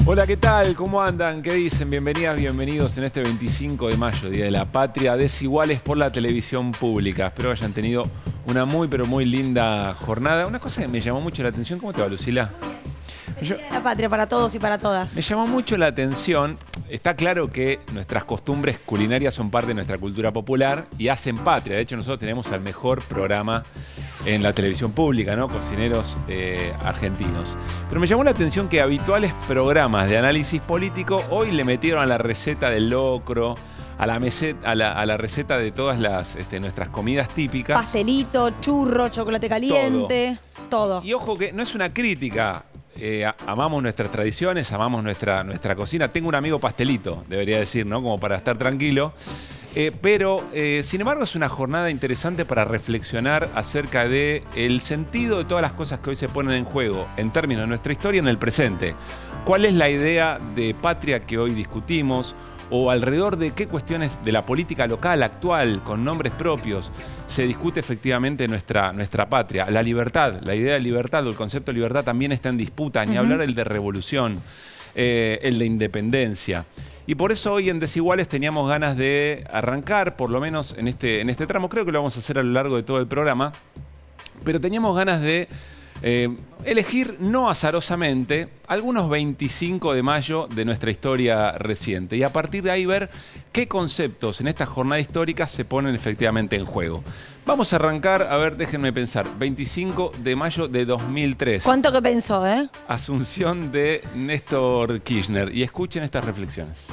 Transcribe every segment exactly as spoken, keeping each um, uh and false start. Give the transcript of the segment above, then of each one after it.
Hola, ¿qué tal? ¿Cómo andan? ¿Qué dicen? Bienvenidas, bienvenidos en este veinticinco de mayo, Día de la Patria, Desiguales por la televisión pública. Espero que hayan tenido una muy, pero muy linda jornada. Una cosa que me llamó mucho la atención, ¿cómo te va, Lucila? Yo, la patria para todos y para todas. Me llamó mucho la atención. Está claro que nuestras costumbres culinarias son parte de nuestra cultura popular y hacen patria. De hecho, nosotros tenemos el mejor programa en la televisión pública, ¿no? Cocineros eh, argentinos. Pero me llamó la atención que habituales programas de análisis político hoy le metieron a la receta del locro, a la, meseta, a la, a la receta de todas las, este, nuestras comidas típicas. Pastelito, churro, chocolate caliente, todo. todo. Y ojo que no es una crítica. Eh, amamos nuestras tradiciones, amamos nuestra, nuestra cocina. Tengo un amigo pastelito, debería decir, ¿no? Como para estar tranquilo. Eh, pero, eh, sin embargo, es una jornada interesante para reflexionar acerca del sentido de todas las cosas que hoy se ponen en juego en términos de nuestra historia en el presente. ¿Cuál es la idea de patria que hoy discutimos? ¿O alrededor de qué cuestiones de la política local actual, con nombres propios, se discute efectivamente nuestra, nuestra patria? La libertad, la idea de libertad o el concepto de libertad también está en disputa, ni uh-huh. hablar el de revolución, eh, el de independencia. Y por eso hoy en Desiguales teníamos ganas de arrancar, por lo menos en este, en este tramo, creo que lo vamos a hacer a lo largo de todo el programa, pero teníamos ganas de eh, elegir, no azarosamente, algunos veinticinco de mayo de nuestra historia reciente y a partir de ahí ver qué conceptos en esta jornada histórica se ponen efectivamente en juego. Vamos a arrancar, a ver, déjenme pensar, veinticinco de mayo de dos mil tres. ¿Cuánto que pensó, eh? Asunción de Néstor Kirchner. Y escuchen estas reflexiones.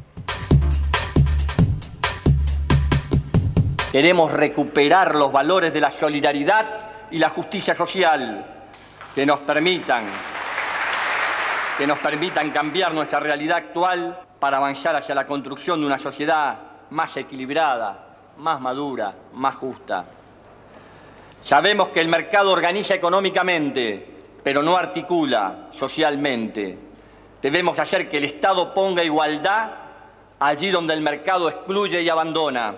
Queremos recuperar los valores de la solidaridad y la justicia social que nos permitan, que nos permitan cambiar nuestra realidad actual para avanzar hacia la construcción de una sociedad más equilibrada, más madura, más justa. Sabemos que el mercado organiza económicamente, pero no articula socialmente. Debemos hacer que el Estado ponga igualdad allí donde el mercado excluye y abandona.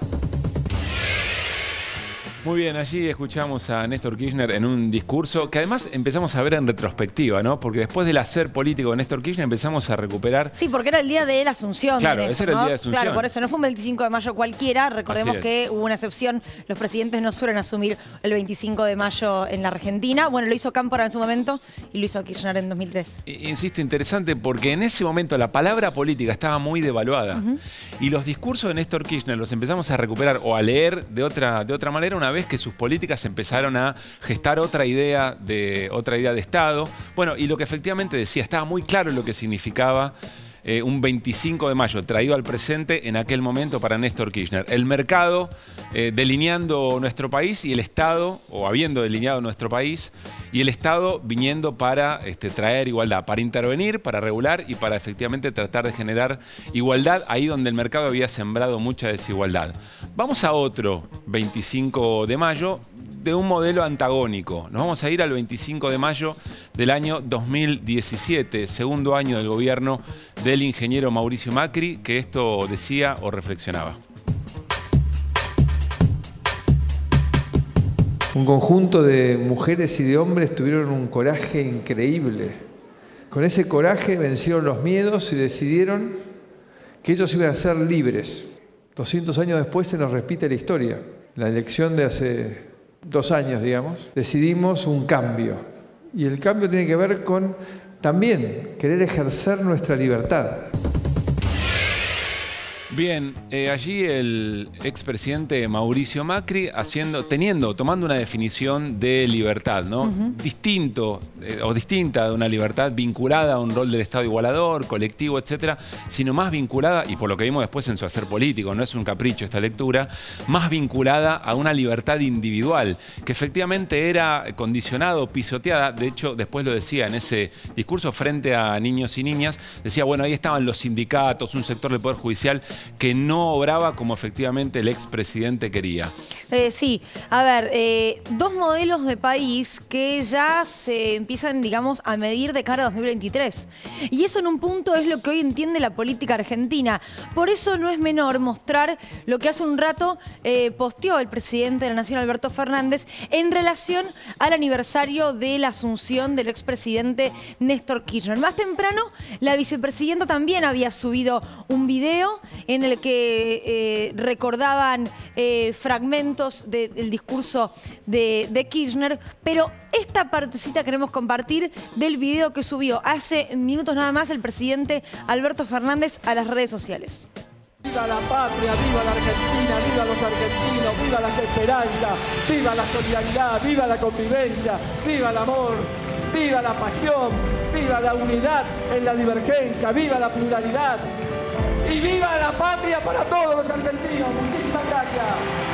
Muy bien, allí escuchamos a Néstor Kirchner en un discurso que además empezamos a ver en retrospectiva, ¿no? Porque después del hacer político de Néstor Kirchner empezamos a recuperar... Sí, porque era el día de la Asunción. Claro, Néstor, ese era el ¿no? día de Asunción. Claro, por eso no fue un veinticinco de mayo cualquiera. Recordemos que hubo una excepción. Los presidentes no suelen asumir el veinticinco de mayo en la Argentina. Bueno, lo hizo Cámpora en su momento y lo hizo Kirchner en dos mil tres. Insisto, interesante porque en ese momento la palabra política estaba muy devaluada. Uh-huh. Y los discursos de Néstor Kirchner los empezamos a recuperar o a leer de otra, de otra manera una vez que sus políticas empezaron a gestar otra idea de otra idea de Estado. Bueno, y lo que efectivamente decía, estaba muy claro lo que significaba eh, un veinticinco de mayo traído al presente en aquel momento para Néstor Kirchner. El mercado eh, delineando nuestro país y el Estado, o habiendo delineado nuestro país, y el Estado viniendo para este, traer igualdad, para intervenir, para regular y para efectivamente tratar de generar igualdad ahí donde el mercado había sembrado mucha desigualdad. Vamos a otro veinticinco de mayo de un modelo antagónico. Nos vamos a ir al veinticinco de mayo del año dos mil diecisiete, segundo año del gobierno del ingeniero Mauricio Macri, que esto decía o reflexionaba. Un conjunto de mujeres y de hombres tuvieron un coraje increíble. Con ese coraje vencieron los miedos y decidieron que ellos iban a ser libres. doscientos años después se nos repite la historia. La elección de hace dos años, digamos, decidimos un cambio. Y el cambio tiene que ver con también querer ejercer nuestra libertad. Bien, eh, allí el expresidente Mauricio Macri haciendo, teniendo, tomando una definición de libertad, ¿no? Uh-huh. Distinto eh, o distinta de una libertad vinculada a un rol del Estado igualador, colectivo, etcétera, sino más vinculada, y por lo que vimos después en su hacer político, no es un capricho esta lectura, más vinculada a una libertad individual, que efectivamente era condicionado, pisoteada. De hecho, después lo decía en ese discurso frente a niños y niñas, decía, bueno, ahí estaban los sindicatos, un sector del Poder Judicial que no obraba como efectivamente el expresidente quería. Eh, sí, a ver, eh, dos modelos de país que ya se empiezan, digamos, a medir de cara a dos mil veintitrés. Y eso en un punto es lo que hoy entiende la política argentina. Por eso no es menor mostrar lo que hace un rato eh, posteó el presidente de la Nación, Alberto Fernández, en relación al aniversario de la asunción del expresidente Néstor Kirchner. Más temprano, la vicepresidenta también había subido un video en el que eh, recordaban eh, fragmentos de, del discurso de, de Kirchner, pero esta partecita queremos compartir del video que subió hace minutos nada más el presidente Alberto Fernández a las redes sociales. Viva la patria, viva la Argentina, viva los argentinos, viva las esperanzas, viva la solidaridad, viva la convivencia, viva el amor, viva la pasión, viva la unidad en la divergencia, viva la pluralidad y viva la patria para todos los argentinos. Muchísimas gracias.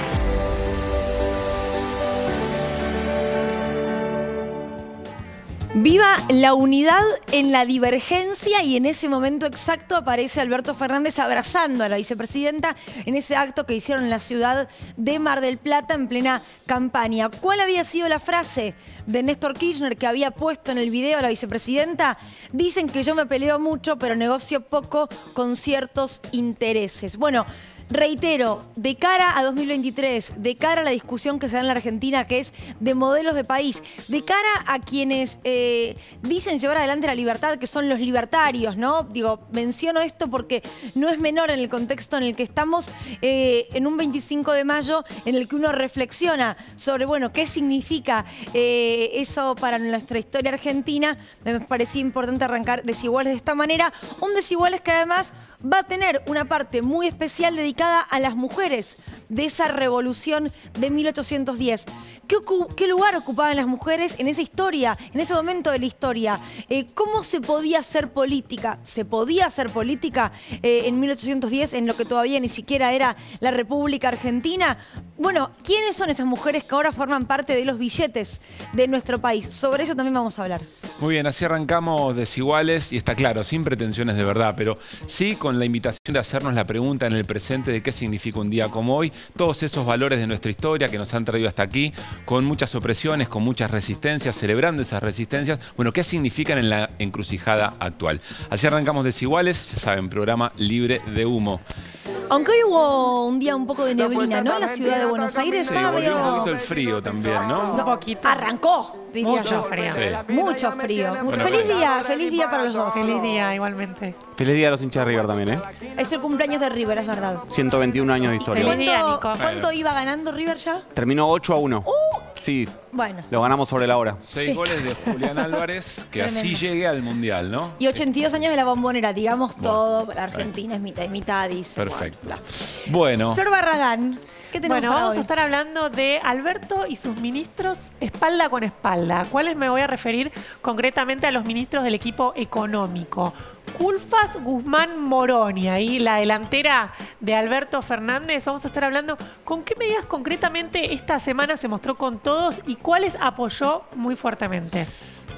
Viva la unidad en la divergencia, y en ese momento exacto aparece Alberto Fernández abrazando a la vicepresidenta en ese acto que hicieron en la ciudad de Mar del Plata en plena campaña. ¿Cuál había sido la frase de Néstor Kirchner que había puesto en el video a la vicepresidenta? Dicen que yo me peleo mucho, pero negocio poco con ciertos intereses. Bueno, reitero, de cara a dos mil veintitrés, de cara a la discusión que se da en la Argentina, que es de modelos de país, de cara a quienes eh, dicen llevar adelante la libertad, que son los libertarios, ¿no? Digo, menciono esto porque no es menor en el contexto en el que estamos, eh, en un veinticinco de mayo, en el que uno reflexiona sobre, bueno, qué significa eh, eso para nuestra historia argentina. Me parecía importante arrancar Desiguales de esta manera, un Desiguales que además va a tener una parte muy especial dedicada a las mujeres de esa revolución de mil ochocientos diez. ¿Qué, qué lugar ocupaban las mujeres en esa historia, en ese momento de la historia? Eh, ¿Cómo se podía hacer política? ¿Se podía hacer política eh, en mil ochocientos diez, en lo que todavía ni siquiera era la República Argentina? Bueno, ¿quiénes son esas mujeres que ahora forman parte de los billetes de nuestro país? Sobre eso también vamos a hablar. Muy bien, así arrancamos Desiguales, y está claro, sin pretensiones de verdad, pero sí con la invitación de hacernos la pregunta en el presente de qué significa un día como hoy, todos esos valores de nuestra historia que nos han traído hasta aquí, con muchas opresiones, con muchas resistencias, celebrando esas resistencias. Bueno, ¿qué significan en la encrucijada actual? Así arrancamos Desiguales, ya saben, programa libre de humo. Aunque hoy hubo un día un poco de neblina, ¿no? En la ciudad de Buenos Aires Sí, estaba volvió medio... un poquito el frío también, ¿no? Un poquito. Arrancó, diría Mucho yo. frío. Sí. Mucho frío. Bueno, feliz bueno. día, feliz día para los dos. Feliz día, igualmente. Feliz día a los hinchas de River también, ¿eh? Es el cumpleaños de River, es verdad. ciento veintiún años de historia. Feliz día, ¿Cuánto, Nico. cuánto iba ganando River ya? Terminó ocho a uno. Sí, Bueno. lo ganamos sobre la hora. Seis Sí. goles de Julián Álvarez, que Tremendo. así llegue al Mundial, ¿no? Y ochenta y dos años de la Bombonera, digamos todo. La Argentina es mitad y mitad, dice. Perfecto. Bla. Bueno, Flor Barragán, ¿qué tenemos Bueno, para vamos hoy? a estar hablando de Alberto y sus ministros espalda con espalda. ¿A cuáles me voy a referir concretamente? A los ministros del equipo económico. Culfas, Guzmán, Moroni, ahí la delantera de Alberto Fernández. Vamos a estar hablando con qué medidas concretamente esta semana se mostró con todos y cuáles apoyó muy fuertemente.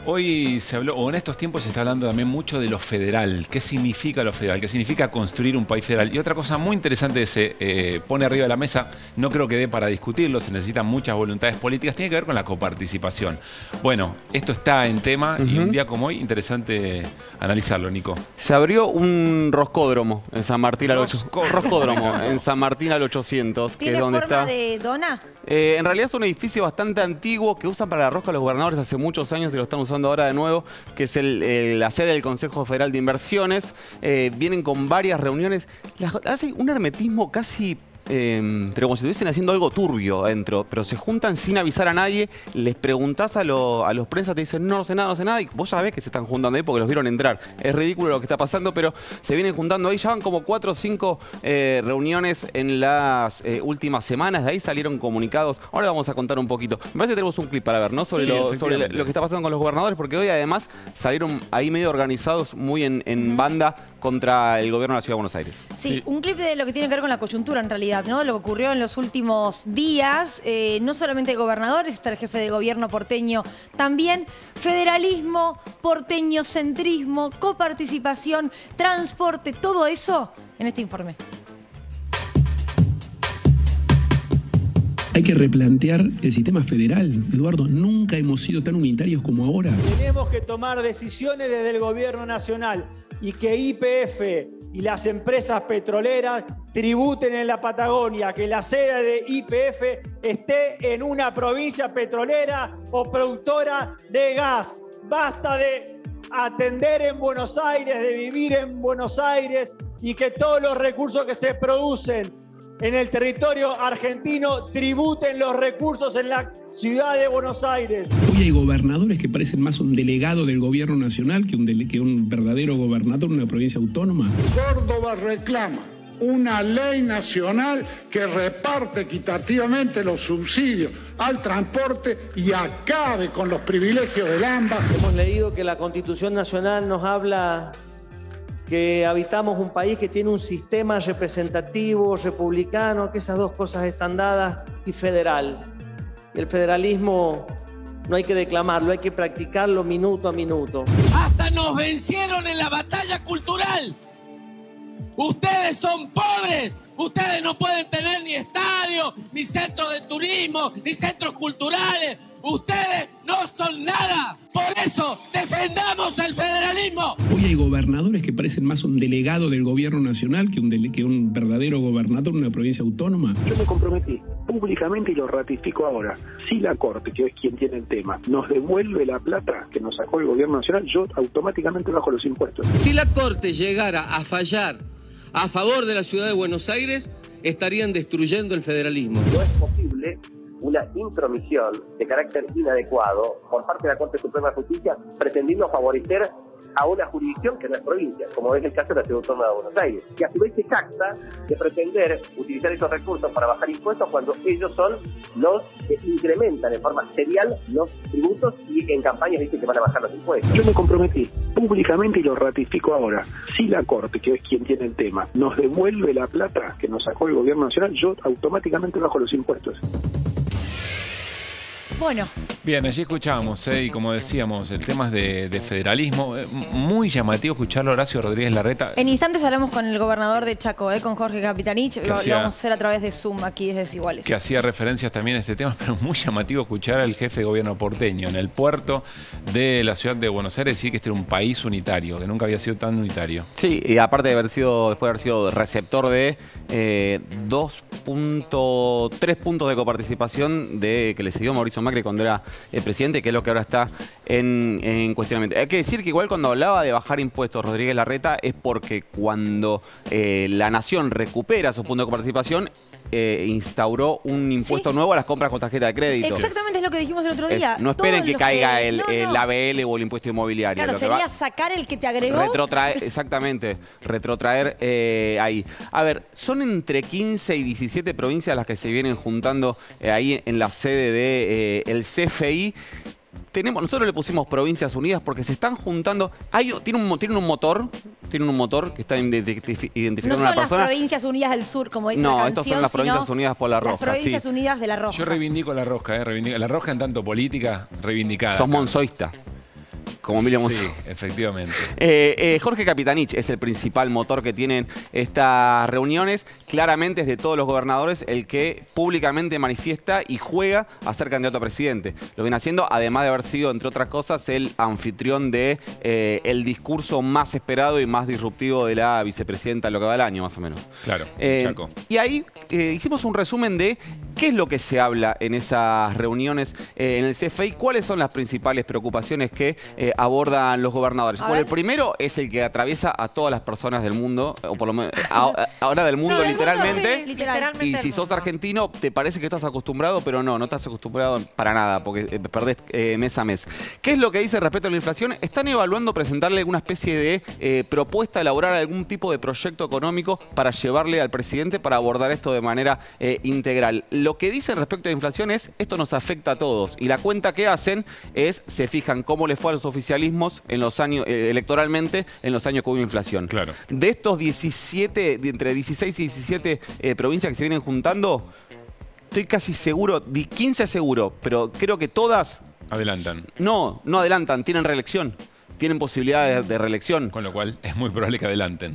hoy se habló, o en estos tiempos se está hablando también mucho de lo federal. ¿Qué significa lo federal? ¿Qué significa construir un país federal? Y otra cosa muy interesante que se eh, pone arriba de la mesa, no creo que dé para discutirlo, se necesitan muchas voluntades políticas, tiene que ver con la coparticipación. Bueno, esto está en tema uh-huh. y un día como hoy, interesante analizarlo, Nico. Se abrió un roscódromo en San Martín al Roscódromo. ochocientos. Roscódromo en San Martín al ochocientos, que es ¿Tiene donde forma está. de dona? Eh, en realidad es un edificio bastante antiguo que usan para la rosca los gobernadores hace muchos años y lo están usando ahora de nuevo, que es el, el, la sede del Consejo Federal de Inversiones. Eh, vienen con varias reuniones. Las, hace un hermetismo casi... Eh, pero como si estuviesen haciendo algo turbio adentro, pero se juntan sin avisar a nadie, les preguntás a, lo, a los prensas, te dicen no, no sé nada, no sé nada, y vos ya sabés que se están juntando ahí porque los vieron entrar. Es ridículo lo que está pasando, pero se vienen juntando ahí, ya van como cuatro o cinco eh, reuniones en las eh, últimas semanas, de ahí salieron comunicados. Ahora vamos a contar un poquito. Me parece que tenemos un clip para ver, ¿no? Sobre, Sí, lo, sobre lo que está pasando con los gobernadores, porque hoy además salieron ahí medio organizados, muy en, en banda contra el gobierno de la Ciudad de Buenos Aires. Sí, Sí. un clip de lo que tiene que ver con la coyuntura en realidad, ¿no? Lo que ocurrió en los últimos días, eh, no solamente gobernadores, está el jefe de gobierno porteño, también federalismo, porteñocentrismo, coparticipación, transporte, todo eso en este informe. Hay que replantear el sistema federal. Eduardo, nunca hemos sido tan unitarios como ahora. Tenemos que tomar decisiones desde el gobierno nacional y que Y P F y las empresas petroleras tributen en la Patagonia, que la sede de Y P F esté en una provincia petrolera o productora de gas. Basta de atender en Buenos Aires, de vivir en Buenos Aires y que todos los recursos que se producen en el territorio argentino tributen los recursos en la ciudad de Buenos Aires. Hoy hay gobernadores que parecen más un delegado del gobierno nacional que un, dele que un verdadero gobernador de una provincia autónoma. Córdoba reclama una ley nacional que reparte equitativamente los subsidios al transporte y acabe con los privilegios del AMBA. Hemos leído que la Constitución Nacional nos habla que habitamos un país que tiene un sistema representativo, republicano, que esas dos cosas están dadas, y federal. Y el federalismo no hay que declamarlo, hay que practicarlo minuto a minuto. Hasta nos vencieron en la batalla cultural. Ustedes son pobres, ustedes no pueden tener ni estadios, ni centros de turismo, ni centros culturales. Ustedes no son nada. Por eso defendamos el federalismo. Hoy hay gobernadores que parecen más un delegado del gobierno nacional que un, dele que un verdadero gobernador de una provincia autónoma. Yo me comprometí públicamente y lo ratifico ahora. Si la Corte, que es quien tiene el tema, nos devuelve la plata que nos sacó el gobierno nacional, yo automáticamente bajo los impuestos. Si la Corte llegara a fallar a favor de la ciudad de Buenos Aires, estarían destruyendo el federalismo. No es posible una intromisión de carácter inadecuado por parte de la Corte Suprema de Justicia pretendiendo favorecer a una jurisdicción que no es provincia, como es el caso de la Ciudad Autónoma de Buenos Aires, que a su vez se jacta de pretender utilizar esos recursos para bajar impuestos cuando ellos son los que incrementan en forma serial los tributos y en campañas dicen que van a bajar los impuestos. Yo me comprometí públicamente y lo ratifico ahora. Si la Corte, que es quien tiene el tema, nos devuelve la plata que nos sacó el gobierno nacional, yo automáticamente bajo los impuestos. Bueno. Bien, allí escuchábamos, ¿eh? Y como decíamos, el tema de, de federalismo. Eh, muy llamativo escucharlo a Horacio Rodríguez Larreta. En instantes hablamos con el gobernador de Chaco, ¿eh? Con Jorge Capitanich. Lo, hacía, lo vamos a hacer a través de Zoom aquí desde Desiguales. Que hacía referencias también a este tema, pero muy llamativo escuchar al jefe de gobierno porteño en el puerto de la ciudad de Buenos Aires decir que este era un país unitario, que nunca había sido tan unitario. Sí, y aparte de haber sido, después de haber sido receptor de eh, dos punto tres puntos de coparticipación de que le siguió Mauricio Macri cuando era el presidente, que es lo que ahora está en, en cuestionamiento. Hay que decir que igual cuando hablaba de bajar impuestos Rodríguez Larreta es porque cuando eh, la nación recupera su punto de coparticipación eh, instauró un impuesto ¿Sí? nuevo a las compras con tarjeta de crédito. Exactamente es lo que dijimos el otro día. Es, no esperen que caiga que, el, no, el no. A B L o el impuesto inmobiliario. Claro, lo sería que va, sacar el que te agregó. Retrotraer, exactamente, retrotraer eh, ahí. A ver, son entre quince y diecisiete provincias las que se vienen juntando eh, ahí en la sede de eh, el C F I. Tenemos, nosotros le pusimos Provincias Unidas porque se están juntando. Hay, tienen, un, tienen un motor, tienen un motor que está identificando no a una persona. No son las Provincias Unidas del Sur, como dice no, la canción. No, estas son las Provincias Unidas por la Rosca. Las Provincias sí. Unidas de la Rosca. Yo reivindico la Rosca, ¿eh? Reivindico, la Rosca en tanto política, reivindicada. Sos monzoísta. Como Emilio Monzó. Sí, efectivamente. Eh, eh, Jorge Capitanich es el principal motor que tienen estas reuniones. Claramente es de todos los gobernadores el que públicamente manifiesta y juega a ser candidato a presidente. Lo viene haciendo, además de haber sido, entre otras cosas, el anfitrión de eh, el discurso más esperado y más disruptivo de la vicepresidenta en lo que va del año, más o menos. Claro, eh, Chaco. Y ahí eh, hicimos un resumen de qué es lo que se habla en esas reuniones eh, en el C F I, cuáles son las principales preocupaciones que eh, abordan los gobernadores. Bueno, el primero es el que atraviesa a todas las personas del mundo, o por lo menos a, ahora del mundo, sí, literalmente. Mundo, sí, literalmente. Y si sos argentino, te parece que estás acostumbrado, pero no, no estás acostumbrado para nada, porque eh, perdés eh, mes a mes. ¿Qué es lo que dice respecto a la inflación? Están evaluando presentarle alguna especie de eh, propuesta, elaborar algún tipo de proyecto económico para llevarle al presidente para abordar esto de manera eh, integral. Lo que dicen respecto a la inflación es, esto nos afecta a todos. Y la cuenta que hacen es, se fijan cómo les fue a los oficialismos en los años, eh, electoralmente, en los años que hubo inflación. Claro. De estos diecisiete, de entre dieciséis y diecisiete eh, provincias que se vienen juntando, estoy casi seguro, quince seguro, pero creo que todas... Adelantan. No, no adelantan, tienen reelección. Tienen posibilidades de reelección. Con lo cual es muy probable que adelanten.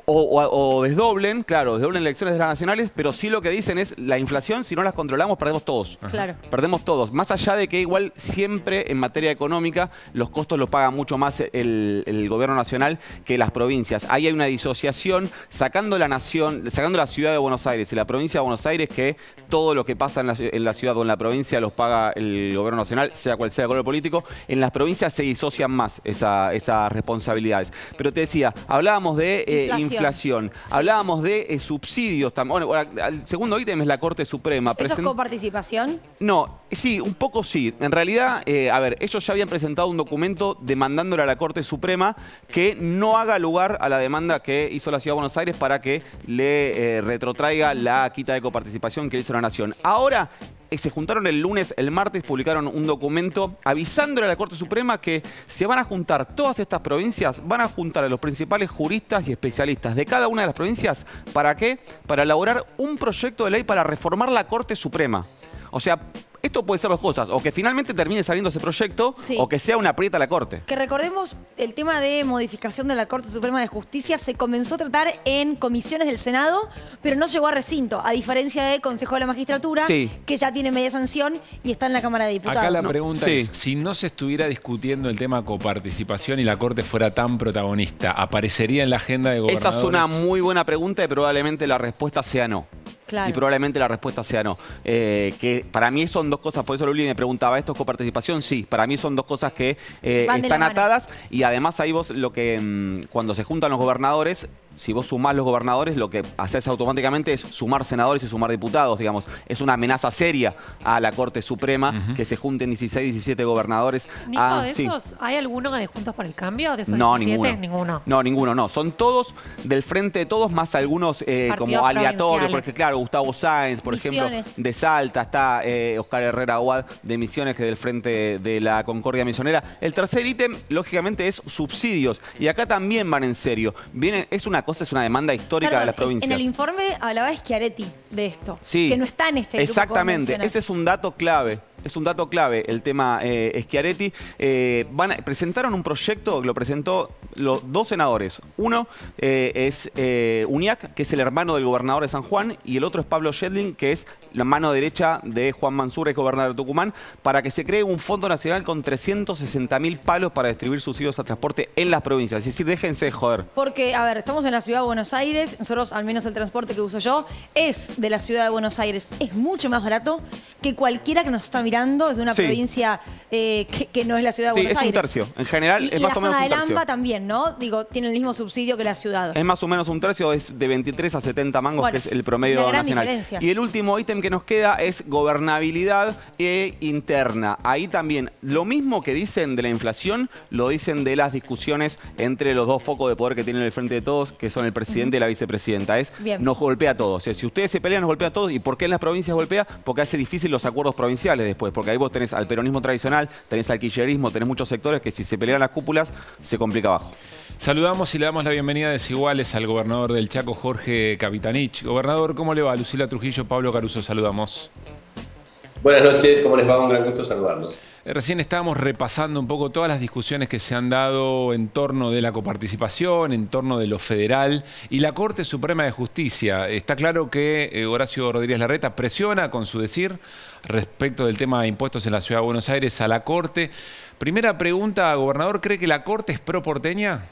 O, o, o desdoblen, claro, desdoblen elecciones de las nacionales, pero sí lo que dicen es la inflación, si no las controlamos, perdemos todos. Claro. Perdemos todos. Más allá de que igual siempre en materia económica los costos los paga mucho más el, el gobierno nacional que las provincias. Ahí hay una disociación, sacando la nación, sacando la ciudad de Buenos Aires y la provincia de Buenos Aires, que todo lo que pasa en la, en la ciudad o en la provincia los paga el gobierno nacional, sea cual sea el color político. En las provincias se disocian más esa, esas responsabilidades. Pero te decía, hablábamos de eh, inflación, inflación. Sí. Hablábamos de eh, subsidios también. Bueno, el segundo ítem es la Corte Suprema. ¿Eso Present... es coparticipación? No, sí, un poco sí. En realidad, eh, a ver, ellos ya habían presentado un documento demandándole a la Corte Suprema que no haga lugar a la demanda que hizo la Ciudad de Buenos Aires para que le eh, retrotraiga la quita de coparticipación que hizo la Nación. Ahora se juntaron el lunes, el martes publicaron un documento avisándole a la Corte Suprema que se van a juntar todas estas provincias, van a juntar a los principales juristas y especialistas de cada una de las provincias. ¿Para qué? Para elaborar un proyecto de ley para reformar la Corte Suprema. O sea, esto puede ser dos cosas, o que finalmente termine saliendo ese proyecto, sí, o que sea una aprieta a la Corte. Que recordemos, el tema de modificación de la Corte Suprema de Justicia se comenzó a tratar en comisiones del Senado, pero no llegó a recinto, a diferencia del Consejo de la Magistratura, sí, que ya tiene media sanción y está en la Cámara de Diputados. Acá la pregunta no. es, sí. si no se estuviera discutiendo el tema coparticipación y la Corte fuera tan protagonista, ¿aparecería en la agenda de gobernadores? Esa es una muy buena pregunta y probablemente la respuesta sea no. Claro. Y probablemente la respuesta sea no. Eh, que para mí son dos cosas, por eso Luli me preguntaba, ¿esto es coparticipación? Sí, para mí son dos cosas que eh, están atadas y además ahí vos lo que, mmm, cuando se juntan los gobernadores, si vos sumás los gobernadores, lo que haces automáticamente es sumar senadores y sumar diputados, digamos. Es una amenaza seria a la Corte Suprema uh-huh. que se junten dieciséis, diecisiete gobernadores. Nico, a, ¿de sí. esos hay alguno de Juntos por el Cambio? ¿De esos no, diecisiete? Ninguno. ninguno. No, ninguno, no. Son todos del Frente de Todos, más algunos eh, como aleatorios. Porque claro, Gustavo Sáenz, por Misiones. ejemplo, de Salta, está eh, Oscar Herrera Aguad de Misiones, que es del Frente de la Concordia Misionera. El tercer ítem, lógicamente, es subsidios. Y acá también van en serio. Viene, es una cosa, es una demanda histórica Perdón, de las provincias. En el informe hablaba Schiaretti de esto, sí, que no está en este grupo. Exactamente, ese es un dato clave. Es un dato clave el tema eh, Schiaretti. Eh, van a, presentaron un proyecto que lo presentó los dos senadores. Uno eh, es eh, Uñac, que es el hermano del gobernador de San Juan, y el otro es Pablo Schedling, que es la mano derecha de Juan Mansur, el gobernador de Tucumán, para que se cree un fondo nacional con trescientos sesenta mil palos para distribuir subsidios a transporte en las provincias. Es decir, déjense de joder. Porque, a ver, estamos en la ciudad de Buenos Aires, nosotros, al menos el transporte que uso yo, es de la ciudad de Buenos Aires. Es mucho más barato que cualquiera que nos está mirando desde una sí. provincia eh, que, que no es la ciudad de sí, Buenos Aires. Sí, es un tercio. En general y, es y más o menos un tercio. la zona de Lampa también, ¿no? Digo, tiene el mismo subsidio que la ciudad. Es más o menos un tercio, es de veintitrés a setenta mangos, bueno, que es el promedio una gran nacional. Diferencia. Y el último ítem que nos queda es gobernabilidad e interna. Ahí también, lo mismo que dicen de la inflación, lo dicen de las discusiones entre los dos focos de poder que tienen el Frente de Todos, que son el presidente uh-huh. y la vicepresidenta. Es, Bien. nos golpea a todos. O sea, si ustedes se pelean, nos golpea a todos. ¿Y por qué en las provincias golpea? Porque hace difícil los acuerdos provinciales después, porque ahí vos tenés al peronismo tradicional, tenés al kirchnerismo, tenés muchos sectores que si se pelean las cúpulas, se complica abajo. Saludamos y le damos la bienvenida a Desiguales al gobernador del Chaco, Jorge Capitanich. Gobernador, ¿cómo le va? Lucila Trujillo, Pablo Caruso, saludamos. Buenas noches, ¿cómo les va? Un gran gusto saludarlos. Recién estábamos repasando un poco todas las discusiones que se han dado en torno de la coparticipación, en torno de lo federal y la Corte Suprema de Justicia. Está claro que Horacio Rodríguez Larreta presiona con su decir respecto del tema de impuestos en la Ciudad de Buenos Aires a la Corte. Primera pregunta, gobernador, ¿cree que la Corte es pro-porteña?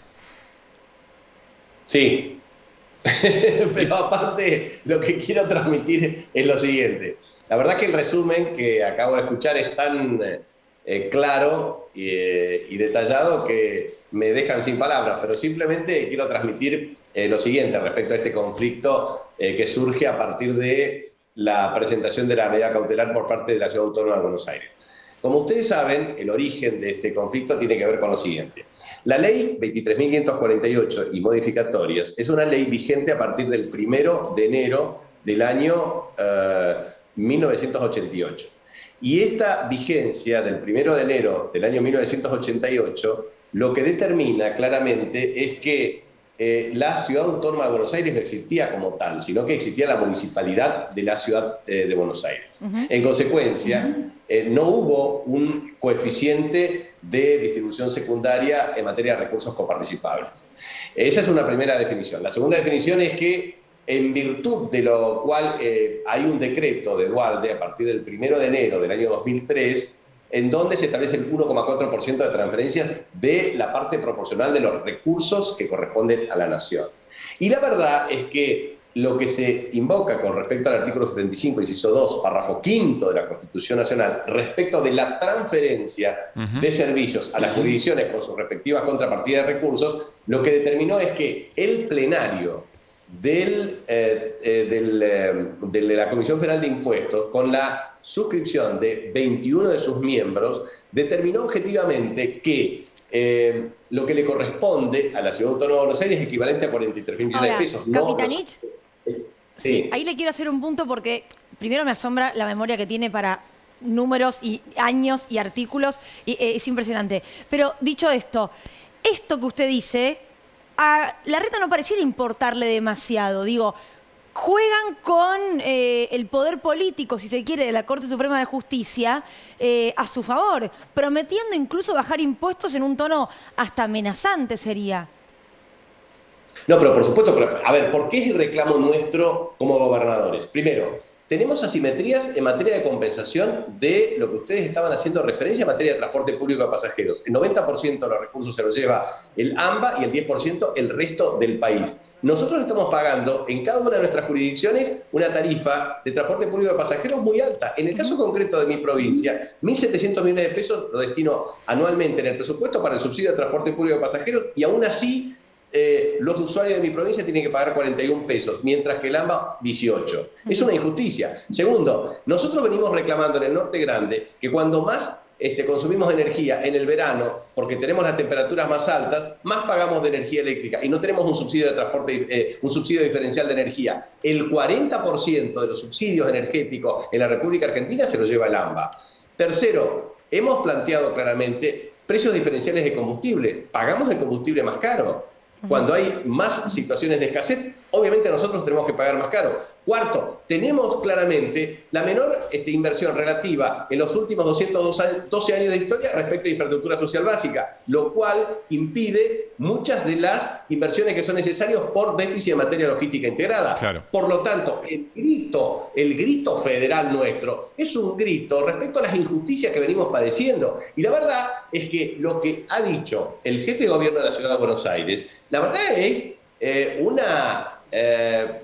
Sí, pero aparte lo que quiero transmitir es lo siguiente. La verdad que el resumen que acabo de escuchar es tan eh, claro y, eh, y detallado que me dejan sin palabras, pero simplemente quiero transmitir eh, lo siguiente respecto a este conflicto eh, que surge a partir de la presentación de la medida cautelar por parte de la Ciudad Autónoma de Buenos Aires. Como ustedes saben, el origen de este conflicto tiene que ver con lo siguiente. La ley veintitrés mil quinientos cuarenta y ocho y modificatorias es una ley vigente a partir del primero de enero del año eh, mil novecientos ochenta y ocho. Y esta vigencia del primero de enero del año mil novecientos ochenta y ocho lo que determina claramente es que eh, la Ciudad Autónoma de Buenos Aires no existía como tal, sino que existía la municipalidad de la Ciudad eh, de Buenos Aires. Uh-huh. En consecuencia, uh-huh. eh, no hubo un coeficiente de distribución secundaria en materia de recursos coparticipables. Esa es una primera definición. La segunda definición es que, en virtud de lo cual eh, hay un decreto de Duhalde a partir del primero de enero del año dos mil tres, en donde se establece el uno coma cuatro por ciento de transferencias de la parte proporcional de los recursos que corresponden a la nación. Y la verdad es que lo que se invoca con respecto al artículo setenta y cinco, inciso dos, párrafo quinto de la Constitución Nacional, respecto de la transferencia uh-huh. de servicios a las jurisdicciones con sus respectivas contrapartidas de recursos, lo que determinó es que el plenario del, eh, eh, del, eh, de la Comisión Federal de Impuestos, con la suscripción de veintiuno de sus miembros, determinó objetivamente que eh, lo que le corresponde a la Ciudad Autónoma de Buenos Aires es equivalente a cuarenta y tres mil millones de pesos. Capitanich, no, sí. sí, ahí le quiero hacer un punto porque primero me asombra la memoria que tiene para números y años y artículos, y, eh, es impresionante. Pero dicho esto, esto que usted dice, a Larreta no pareciera importarle demasiado. Digo, juegan con eh, el poder político, si se quiere, de la Corte Suprema de Justicia eh, a su favor, prometiendo incluso bajar impuestos en un tono hasta amenazante sería. No, pero por supuesto, pero, a ver, ¿por qué es el reclamo nuestro como gobernadores? Primero, tenemos asimetrías en materia de compensación de lo que ustedes estaban haciendo referencia en materia de transporte público de pasajeros. El noventa por ciento de los recursos se los lleva el AMBA y el diez por ciento el resto del país. Nosotros estamos pagando en cada una de nuestras jurisdicciones una tarifa de transporte público de pasajeros muy alta. En el caso concreto de mi provincia, mil setecientos millones de pesos lo destino anualmente en el presupuesto para el subsidio de transporte público de pasajeros y aún así Eh, los usuarios de mi provincia tienen que pagar cuarenta y un pesos, mientras que el AMBA dieciocho. Es una injusticia. Segundo, nosotros venimos reclamando en el Norte Grande que cuando más este, consumimos energía en el verano, porque tenemos las temperaturas más altas, más pagamos de energía eléctrica y no tenemos un subsidio de transporte, eh, un subsidio diferencial de energía. El cuarenta por ciento de los subsidios energéticos en la República Argentina se los lleva el AMBA. Tercero, hemos planteado claramente precios diferenciales de combustible. Pagamos el combustible más caro. Cuando hay más situaciones de escasez, obviamente nosotros tenemos que pagar más caro. Cuarto, tenemos claramente la menor este, inversión relativa en los últimos doscientos doce años de historia respecto a infraestructura social básica, lo cual impide muchas de las inversiones que son necesarias por déficit en materia logística integrada. Claro. Por lo tanto, el grito, el grito federal nuestro es un grito respecto a las injusticias que venimos padeciendo. Y la verdad es que lo que ha dicho el jefe de gobierno de la Ciudad de Buenos Aires, la verdad es eh, una... Eh,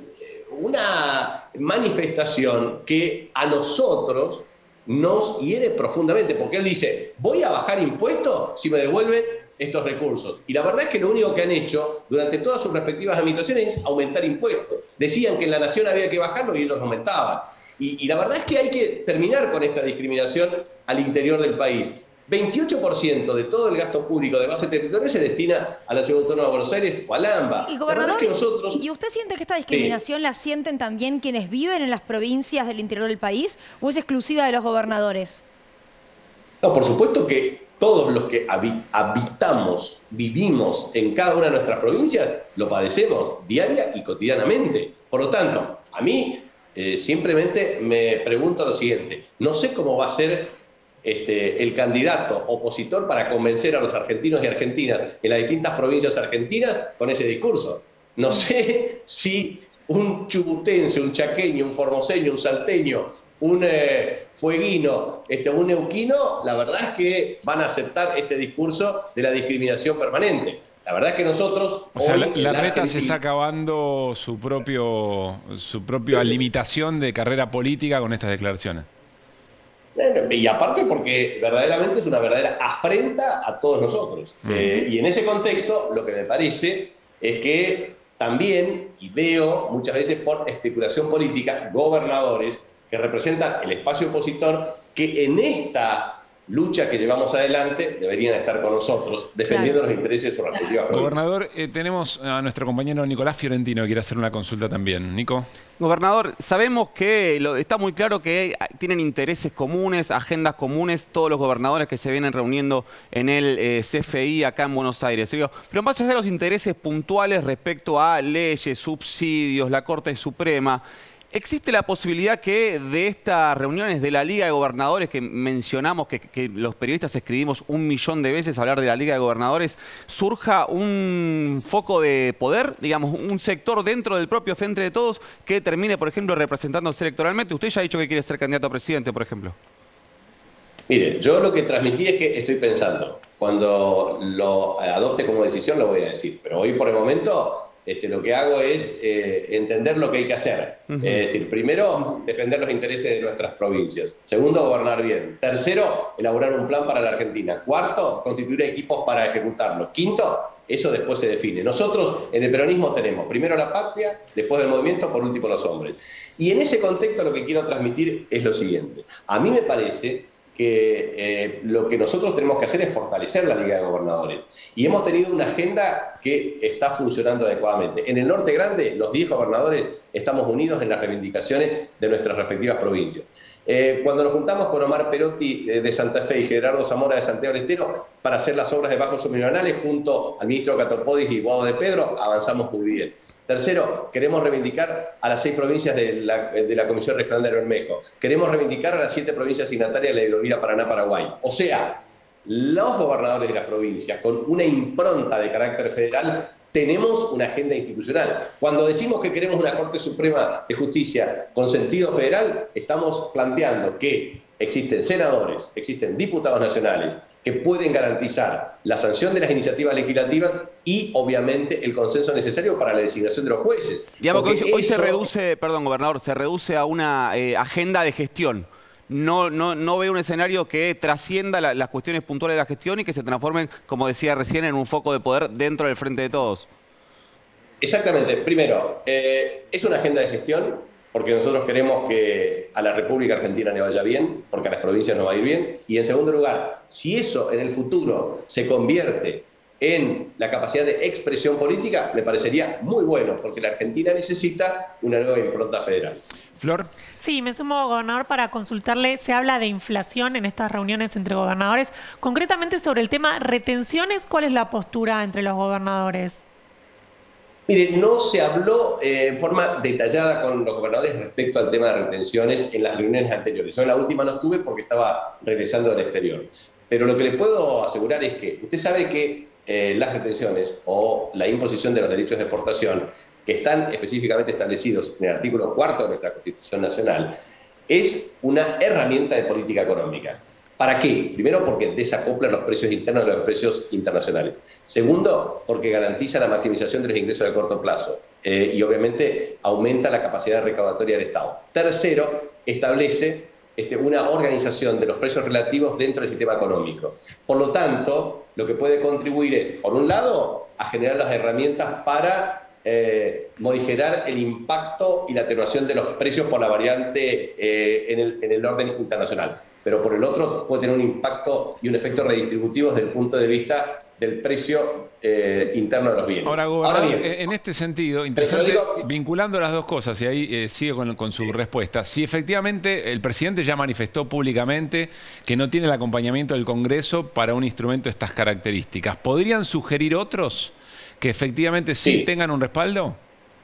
una manifestación que a nosotros nos hiere profundamente, porque él dice, voy a bajar impuestos si me devuelven estos recursos. Y la verdad es que lo único que han hecho durante todas sus respectivas administraciones es aumentar impuestos. Decían que en la nación había que bajarlo y ellos aumentaban. Y, y la verdad es que hay que terminar con esta discriminación al interior del país. veintiocho por ciento de todo el gasto público de base territorial se destina a la Ciudad Autónoma de Buenos Aires o al AMBA. Y, gobernador, es que nosotros... ¿y usted siente que esta discriminación sí. la sienten también quienes viven en las provincias del interior del país o es exclusiva de los gobernadores? No, por supuesto que todos los que habitamos, vivimos en cada una de nuestras provincias, lo padecemos diaria y cotidianamente. Por lo tanto, a mí eh, simplemente me pregunto lo siguiente, no sé cómo va a ser Este, el candidato opositor para convencer a los argentinos y argentinas en las distintas provincias argentinas con ese discurso. No sé si un chubutense, un chaqueño, un formoseño, un salteño, un eh, fueguino, este, un neuquino, la verdad es que van a aceptar este discurso de la discriminación permanente. La verdad es que nosotros... O sea, la, la Larreta se está acabando su propio, su propia limitación de carrera política con estas declaraciones. Y aparte porque verdaderamente es una verdadera afrenta a todos nosotros. Uh-huh. Eh, y en ese contexto lo que me parece es que también, y veo muchas veces por especulación política, gobernadores que representan el espacio opositor que en esta lucha que llevamos adelante deberían estar con nosotros, defendiendo claro. los intereses de sus respectivas provincias. Gobernador, eh, tenemos a nuestro compañero Nicolás Fiorentino que quiere hacer una consulta también. Nico. Gobernador, sabemos que lo, está muy claro que tienen intereses comunes, agendas comunes, todos los gobernadores que se vienen reuniendo en el eh, C F I acá en Buenos Aires. Digo, pero más allá de los intereses puntuales respecto a leyes, subsidios, la Corte Suprema, ¿Existe la posibilidad que de estas reuniones de la Liga de Gobernadores que mencionamos, que, que los periodistas escribimos un millón de veces hablar de la Liga de Gobernadores, surja un foco de poder, digamos, un sector dentro del propio Frente de Todos que termine, por ejemplo, representándose electoralmente? Usted ya ha dicho que quiere ser candidato a presidente, por ejemplo. Mire, yo lo que transmití es que estoy pensando. Cuando lo adopte como decisión lo voy a decir, pero hoy por el momento... Este, lo que hago es eh, entender lo que hay que hacer. Uh-huh. Es decir, primero, defender los intereses de nuestras provincias. Segundo, gobernar bien. Tercero, elaborar un plan para la Argentina. Cuarto, constituir equipos para ejecutarlo. Quinto, eso después se define. Nosotros en el peronismo tenemos primero la patria, después el movimiento, por último los hombres. Y en ese contexto lo que quiero transmitir es lo siguiente. A mí me parece que eh, lo que nosotros tenemos que hacer es fortalecer la Liga de Gobernadores. Y hemos tenido una agenda que está funcionando adecuadamente. En el Norte Grande, los diez gobernadores estamos unidos en las reivindicaciones de nuestras respectivas provincias. Eh, cuando nos juntamos con Omar Perotti eh, de Santa Fe y Gerardo Zamora de Santiago del Estero para hacer las obras de bajos subminerales junto al ministro Catopodis y Guado de Pedro, avanzamos muy bien. Tercero, queremos reivindicar a las seis provincias de la, de la Comisión Regional de Bermejo. Queremos reivindicar a las siete provincias signatarias de la Hidrovía Paraná-Paraguay. O sea, los gobernadores de las provincias, con una impronta de carácter federal, tenemos una agenda institucional. Cuando decimos que queremos una Corte Suprema de Justicia con sentido federal, estamos planteando que existen senadores, existen diputados nacionales, que pueden garantizar la sanción de las iniciativas legislativas y, obviamente, el consenso necesario para la designación de los jueces. Digamos que hoy, eso... hoy se reduce, perdón, gobernador, se reduce a una eh, agenda de gestión. No, no, no veo un escenario que trascienda la, las cuestiones puntuales de la gestión y que se transformen, como decía recién, en un foco de poder dentro del Frente de Todos. Exactamente. Primero, eh, es una agenda de gestión, porque nosotros queremos que a la República Argentina le vaya bien, porque a las provincias no va a ir bien. Y en segundo lugar, si eso en el futuro se convierte en la capacidad de expresión política, me parecería muy bueno, porque la Argentina necesita una nueva impronta federal. Flor. Sí, me sumo, gobernador, para consultarle. Se habla de inflación en estas reuniones entre gobernadores. Concretamente sobre el tema retenciones, ¿cuál es la postura entre los gobernadores? Mire, no se habló eh, en forma detallada con los gobernadores respecto al tema de retenciones en las reuniones anteriores. Yo en la última no estuve porque estaba regresando del exterior. Pero lo que le puedo asegurar es que usted sabe que eh, las retenciones o la imposición de los derechos de exportación, que están específicamente establecidos en el artículo cuarto de nuestra Constitución Nacional, es una herramienta de política económica. ¿Para qué? Primero, porque desacopla los precios internos de los precios internacionales. Segundo, porque garantiza la maximización de los ingresos de corto plazo eh, y obviamente aumenta la capacidad recaudatoria del Estado. Tercero, establece este, una organización de los precios relativos dentro del sistema económico. Por lo tanto, lo que puede contribuir es, por un lado, a generar las herramientas para eh, morigerar el impacto y la atenuación de los precios por la variante eh, en, el, en el orden internacional. Pero por el otro puede tener un impacto y un efecto redistributivo desde el punto de vista del precio eh, interno de los bienes. Ahora, gobernador, Ahora bien, en este sentido, interesante, digo, vinculando las dos cosas, y ahí eh, sigue con, con su respuesta, si efectivamente el presidente ya manifestó públicamente que no tiene el acompañamiento del Congreso para un instrumento de estas características, ¿podrían sugerir otros que efectivamente sí, sí. tengan un respaldo?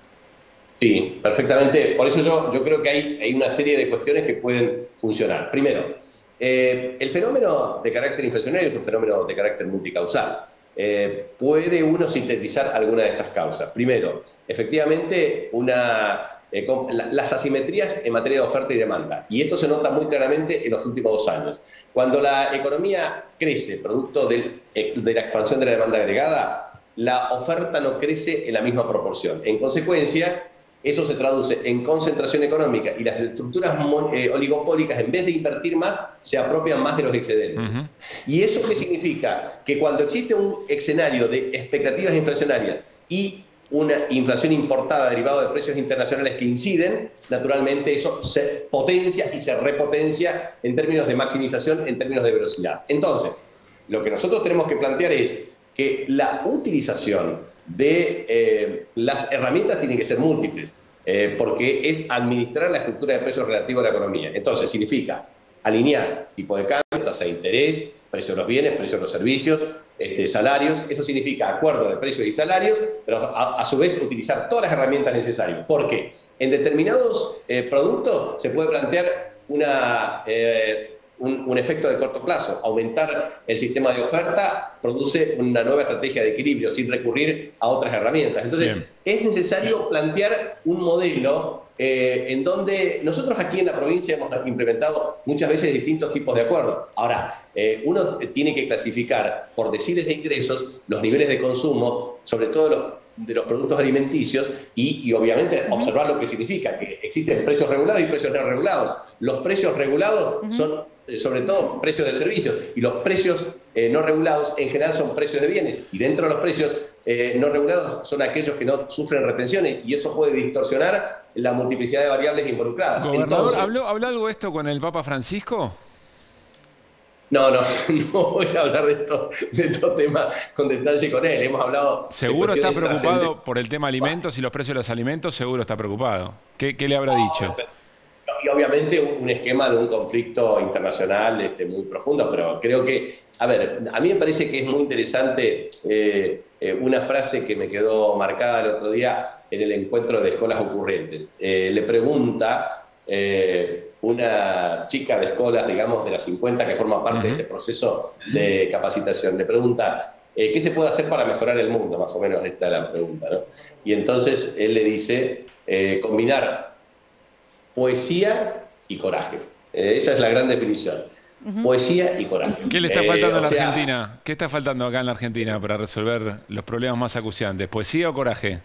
Sí, perfectamente. Por eso yo, yo creo que hay, hay una serie de cuestiones que pueden funcionar. Primero, eh, el fenómeno de carácter inflacionario es un fenómeno de carácter multicausal. Eh, ¿Puede uno sintetizar alguna de estas causas? Primero, efectivamente, una, eh, la, las asimetrías en materia de oferta y demanda. Y esto se nota muy claramente en los últimos dos años. Cuando la economía crece, producto del, de la expansión de la demanda agregada, la oferta no crece en la misma proporción. En consecuencia, eso se traduce en concentración económica y las estructuras eh, oligopólicas, en vez de invertir más, se apropian más de los excedentes. Uh-huh. ¿Y eso qué significa? Que cuando existe un escenario de expectativas inflacionarias y una inflación importada derivada de precios internacionales que inciden, naturalmente eso se potencia y se repotencia en términos de maximización, en términos de velocidad. Entonces, lo que nosotros tenemos que plantear es que la utilización de eh, las herramientas tiene que ser múltiples, eh, porque es administrar la estructura de precios relativa a la economía. Entonces, significa alinear tipo de cambio, tasa de interés, precio de los bienes, precio de los servicios, este, salarios. Eso significa acuerdo de precios y salarios, pero a, a su vez utilizar todas las herramientas necesarias. ¿Por qué? en determinados eh, productos se puede plantear una, eh, un, un efecto de corto plazo. Aumentar el sistema de oferta produce una nueva estrategia de equilibrio sin recurrir a otras herramientas. Entonces, Bien. es necesario plantear un modelo eh, en donde nosotros aquí en la provincia hemos implementado muchas veces distintos tipos de acuerdos. Ahora, eh, uno tiene que clasificar por deciles de ingresos los niveles de consumo, sobre todo los de los productos alimenticios y, y obviamente uh-huh. observar lo que significa, que existen precios regulados y precios no regulados. Los precios regulados uh-huh. son eh, sobre todo precios de servicios y los precios eh, no regulados en general son precios de bienes y dentro de los precios eh, no regulados son aquellos que no sufren retenciones y eso puede distorsionar la multiplicidad de variables involucradas. Gobernador, Entonces, ¿habló, ¿habló algo esto con el Papa Francisco? No, no, no voy a hablar de estos de estos temas con detalle con él. Hemos hablado... Seguro está preocupado por el tema alimentos y los precios de los alimentos, seguro está preocupado. ¿Qué, qué le habrá no, dicho? Pero, y obviamente un, un esquema de un conflicto internacional este, muy profundo, pero creo que, a ver, a mí me parece que es muy interesante eh, eh, una frase que me quedó marcada el otro día en el encuentro de escuelas ocurrentes. Eh, le pregunta... Eh, una chica de escuelas, digamos, de las cincuenta que forma parte uh-huh. de este proceso de capacitación. Le pregunta, eh, ¿qué se puede hacer para mejorar el mundo? Más o menos esta es la pregunta, ¿no? Y entonces él le dice, eh, combinar poesía y coraje. Eh, esa es la gran definición. Uh-huh. Poesía y coraje. ¿Qué le está faltando eh, a la sea, Argentina? ¿Qué está faltando acá en la Argentina para resolver los problemas más acuciantes? ¿Poesía o coraje?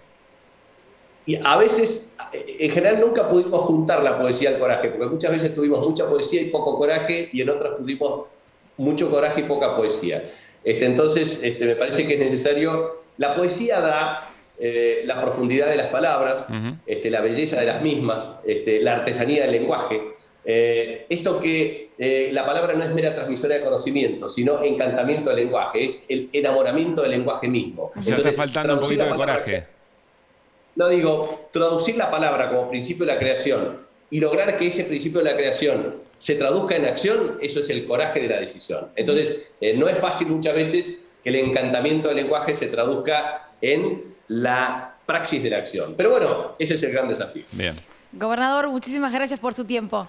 Y a veces, en general, nunca pudimos juntar la poesía al coraje, porque muchas veces tuvimos mucha poesía y poco coraje, y en otras tuvimos mucho coraje y poca poesía. Este, entonces, este, me parece que es necesario... La poesía da eh, la profundidad de las palabras, uh-huh. este, la belleza de las mismas, este, la artesanía del lenguaje. Eh, esto que eh, la palabra no es mera transmisora de conocimiento, sino encantamiento del lenguaje, es el enamoramiento del lenguaje mismo. O sea, entonces, está faltando un poquito de coraje. No digo, traducir la palabra como principio de la creación y lograr que ese principio de la creación se traduzca en acción, eso es el coraje de la decisión. Entonces, eh, no es fácil muchas veces que el encantamiento del lenguaje se traduzca en la praxis de la acción. Pero bueno, ese es el gran desafío. Bien. Gobernador, muchísimas gracias por su tiempo.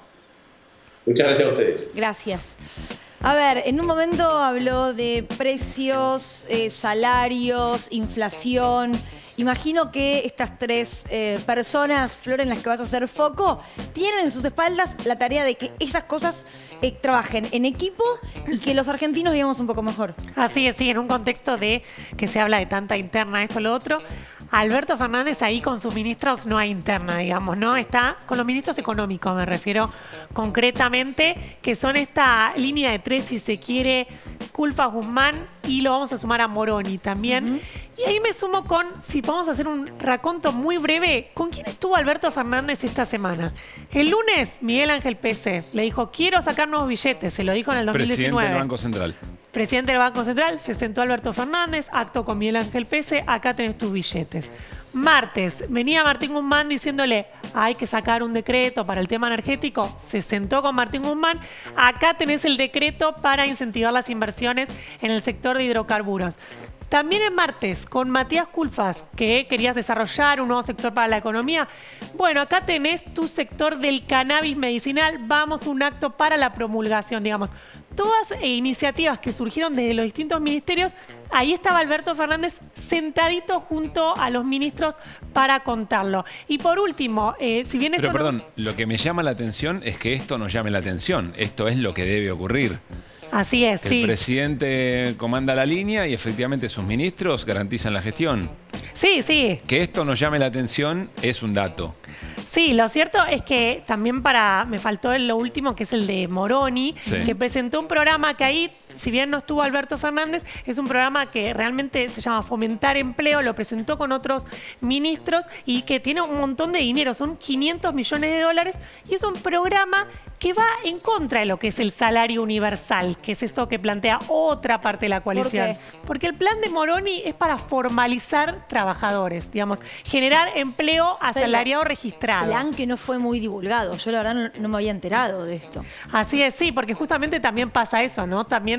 Muchas gracias a ustedes. Gracias. A ver, en un momento habló de precios, eh, salarios, inflación. Imagino que estas tres eh, personas, Flor, en las que vas a hacer foco, tienen en sus espaldas la tarea de que esas cosas eh, trabajen en equipo y que los argentinos vivamos un poco mejor. Así es, sí, en un contexto de que se habla de tanta interna, esto, lo otro. Alberto Fernández ahí con sus ministros no hay interna, digamos, ¿no? Está con los ministros económicos, me refiero concretamente, que son esta línea de tres, si se quiere, Culfas, Guzmán, y lo vamos a sumar a Moroni también. Uh-huh. Y ahí me sumo con, si podemos hacer un raconto muy breve, ¿con quién estuvo Alberto Fernández esta semana? El lunes, Miguel Ángel Pese le dijo, quiero sacar nuevos billetes, se lo dijo en el dos mil diecinueve. Presidente del Banco Central. Presidente del Banco Central, se sentó Alberto Fernández, acto con Miguel Ángel Pese, acá tenés tus billetes. Martes, venía Martín Guzmán diciéndole, hay que sacar un decreto para el tema energético, se sentó con Martín Guzmán, acá tenés el decreto para incentivar las inversiones en el sector de hidrocarburos. También el martes, con Matías Culfas, que querías desarrollar un nuevo sector para la economía. Bueno, acá tenés tu sector del cannabis medicinal. Vamos a un acto para la promulgación, digamos. Todas eh, iniciativas que surgieron desde los distintos ministerios. Ahí estaba Alberto Fernández sentadito junto a los ministros para contarlo. Y por último, eh, si bien esto Pero perdón, no... lo que me llama la atención es que esto no llame la atención. Esto es lo que debe ocurrir. Así es, el sí. El presidente comanda la línea y efectivamente sus ministros garantizan la gestión. Sí, sí. Que esto nos llame la atención es un dato. Sí, lo cierto es que también para me faltó lo último, que es el de Moroni, sí. que presentó un programa que ahí, si bien no estuvo Alberto Fernández, es un programa que realmente se llama Fomentar Empleo, lo presentó con otros ministros y que tiene un montón de dinero, son quinientos millones de dólares y es un programa que va en contra de lo que es el salario universal, que es esto que plantea otra parte de la coalición. ¿Por qué? Porque el plan de Moroni es para formalizar trabajadores, digamos, generar empleo asalariado registrado. Plan que no fue muy divulgado. Yo la verdad no, no me había enterado de esto. Así es, sí, porque justamente también pasa eso, ¿no? También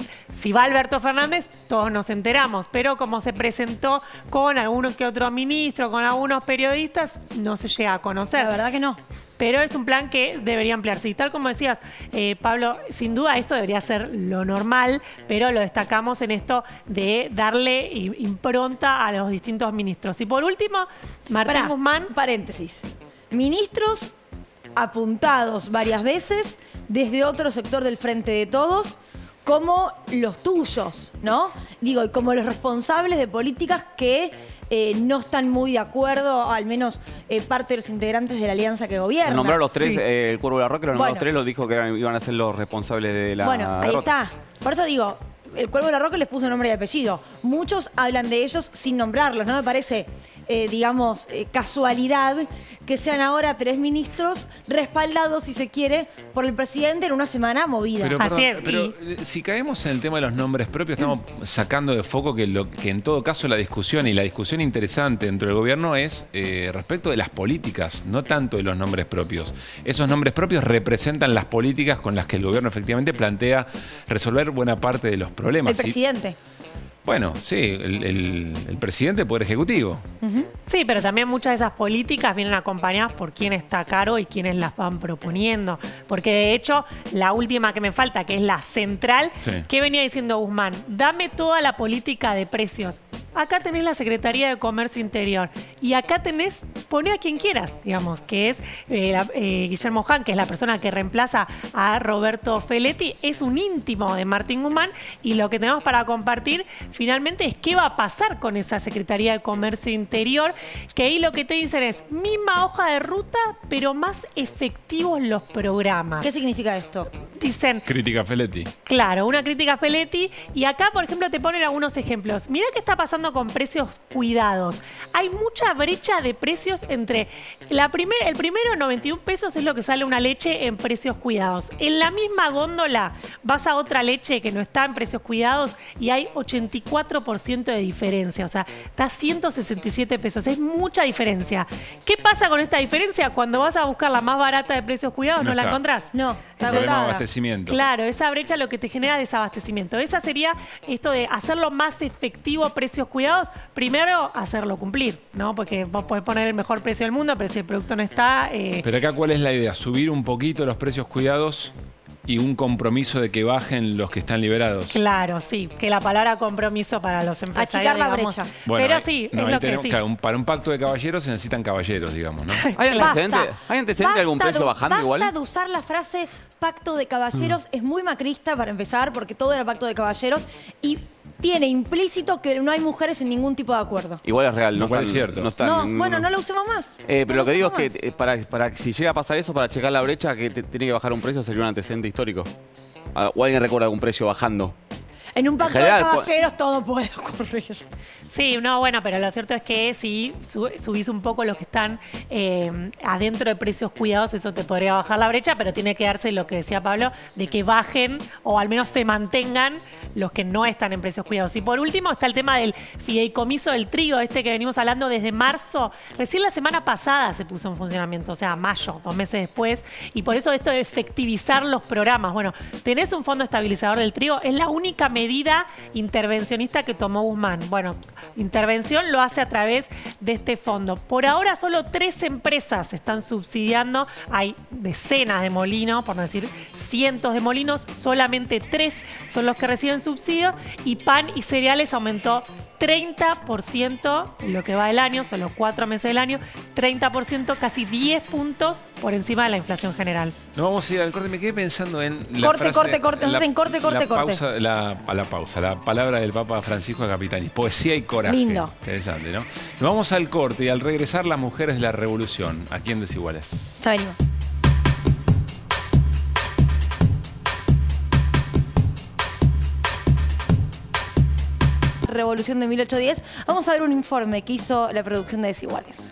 si va Alberto Fernández, todos nos enteramos, pero como se presentó con alguno que otro ministro, con algunos periodistas, no se llega a conocer. La verdad que no. Pero es un plan que debería ampliarse. Y tal como decías, eh, Pablo, sin duda esto debería ser lo normal, pero lo destacamos en esto de darle impronta a los distintos ministros. Y por último, Martín Pará, Guzmán. Paréntesis. Ministros apuntados varias veces desde otro sector del Frente de Todos, como los tuyos, ¿no? Digo, y como los responsables de políticas que eh, no están muy de acuerdo, al menos eh, parte de los integrantes de la alianza que gobierna. Nombraron los tres, Sí. eh, el Cuervo de la Roca, los nombró Bueno. los tres, los dijo que eran- iban a ser los responsables de la Bueno, ahí derrota. está. Por eso digo, el Cuervo de la Roca les puso nombre y apellido. Muchos hablan de ellos sin nombrarlos, ¿no? Me parece, eh, digamos, eh, casualidad que sean ahora tres ministros respaldados, si se quiere, por el presidente en una semana movida. Pero, perdón, pero eh, si caemos en el tema de los nombres propios, estamos sacando de foco que, lo, que en todo caso la discusión y la discusión interesante dentro del gobierno es eh, respecto de las políticas, no tanto de los nombres propios. Esos nombres propios representan las políticas con las que el gobierno efectivamente plantea resolver buena parte de los problemas. El presidente. Y, bueno, sí, el, el, el presidente del Poder Ejecutivo. Uh-huh. Sí, pero también muchas de esas políticas vienen acompañadas por quién está a cargo y quiénes las van proponiendo. Porque de hecho, la última que me falta, que es la central, Sí. ¿qué venía diciendo Guzmán? Dame toda la política de precios. Acá tenés la Secretaría de Comercio Interior y acá tenés, poné a quien quieras, digamos, que es eh, la- eh, Guillermo Hahn, que es la persona que reemplaza a Roberto Feletti, es un íntimo de Martín Guzmán, y lo que tenemos para compartir finalmente es qué va a pasar con esa Secretaría de Comercio Interior, que ahí lo que te dicen es misma hoja de ruta, pero más efectivos los programas. ¿Qué significa esto? Dicen, Crítica a Feletti. claro, una crítica a Feletti. Y acá, por ejemplo, te ponen algunos ejemplos. Mirá qué está pasando con precios cuidados. Hay mucha brecha de precios entre... La primer, el primero, noventa y un pesos, es lo que sale una leche en precios cuidados. En la misma góndola vas a otra leche que no está en precios cuidados y hay ochenta y cuatro por ciento de diferencia. O sea, está ciento sesenta y siete pesos. Es mucha diferencia. ¿Qué pasa con esta diferencia? Cuando vas a buscar la más barata de precios cuidados, ¿no, No la está. encontrás? No, está Problema de agotada. abastecimiento. Claro, esa brecha lo que te genera es desabastecimiento. Esa sería esto de hacerlo más efectivo a precios cuidados. Primero, hacerlo cumplir, ¿no? Porque vos podés poner el mejor precio del mundo, pero si el producto no está... eh, Pero acá, ¿cuál es la idea? Subir un poquito los precios cuidados y un compromiso de que bajen los que están liberados. Claro, sí, que la palabra compromiso para los empresarios, Achicar la digamos. brecha. Bueno, pero ahí- sí, no, es ahí lo que tenemos- sí. claro, un- para un pacto de caballeros se necesitan caballeros, digamos, ¿no? ¿Hay Basta, antecedentes? ¿Hay antecedentes de algún basta precio de- bajando basta igual? de usar la frase pacto de caballeros. Es muy macrista para empezar, porque todo era pacto de caballeros y tiene implícito que no hay mujeres en ningún tipo de acuerdo. Igual es real, no Lo cual están, es cierto. no están No, en- bueno, no lo usemos más. Eh, pero No lo que digo es usemos que eh, para, para que si llega a pasar eso, para checar la brecha, que te- tiene que bajar un precio, sería un antecedente histórico. Ah, ¿O alguien recuerda algún precio bajando? más. En un pacto general, de caballeros todo puede ocurrir. Sí, no, bueno, pero lo cierto es que si su- subís un poco los que están eh, adentro de precios cuidados, eso te podría bajar la brecha, pero tiene que darse lo que decía Pablo, de que bajen o al menos se mantengan los que no están en precios cuidados. Y por último está el tema del fideicomiso del trigo, este que venimos hablando desde marzo. Recién la semana pasada se puso en funcionamiento, o sea, mayo, dos meses después. Y por eso esto de efectivizar los programas. Bueno, tenés un fondo estabilizador del trigo, es la única medida intervencionista que tomó Guzmán. Bueno, intervención lo hace a través de este fondo. Por ahora solo tres empresas están subsidiando, hay decenas de molinos, por no decir cientos de molinos, solamente tres son los que reciben subsidio, y pan y cereales aumentó treinta por ciento en lo que va del año, son los cuatro meses del año, treinta por ciento, casi diez puntos por encima de la inflación general. No vamos a ir al corte. Me quedé pensando en la Corte, frase- corte, corte. Nos la- hacen corte, corte, la corte. pausa- la, a la pausa. La palabra del Papa Francisco a Capitani. Poesía y coraje. Lindo. Interesante, ¿no? Nos vamos al corte y al regresar, las mujeres de la revolución. Aquí en Desiguales. Ya venimos. Revolución de mil ochocientos diez. Vamos a ver un informe que hizo la producción de Desiguales.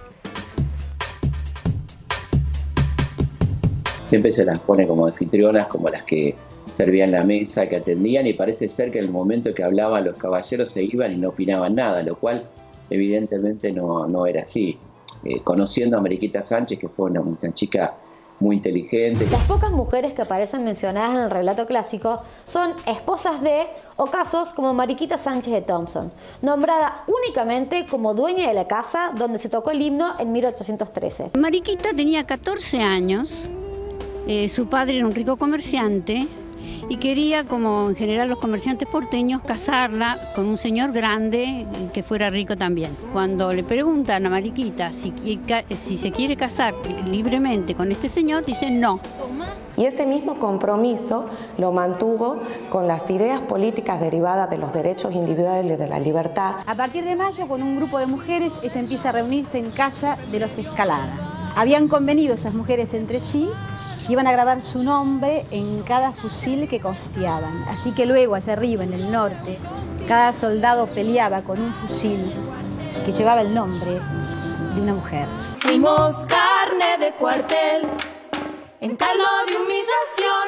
Siempre se las pone como anfitrionas, como las que servían la mesa, que atendían, y parece ser que en el momento que hablaban los caballeros se iban y no opinaban nada, lo cual evidentemente no, no era así. Eh, conociendo a Mariquita Sánchez, que fue una, una chica muy inteligente. Las pocas mujeres que aparecen mencionadas en el relato clásico son esposas de o casos como Mariquita Sánchez de Thompson, nombrada únicamente como dueña de la casa donde se tocó el himno en mil ochocientos trece. Mariquita tenía catorce años, eh, su padre era un rico comerciante y quería, como en general los comerciantes porteños, casarla con un señor grande que fuera rico también. Cuando le preguntan a Mariquita si, si se quiere casar libremente con este señor, dice no. Y ese mismo compromiso lo mantuvo con las ideas políticas derivadas de los derechos individuales de la libertad. A partir de mayo, con un grupo de mujeres, ella empieza a reunirse en casa de los Escalada. Habían convenido esas mujeres entre sí que iban a grabar su nombre en cada fusil que costeaban. Así que luego, allá arriba, en el norte, cada soldado peleaba con un fusil que llevaba el nombre de una mujer. Fuimos carne de cuartel, en caldo de humillación,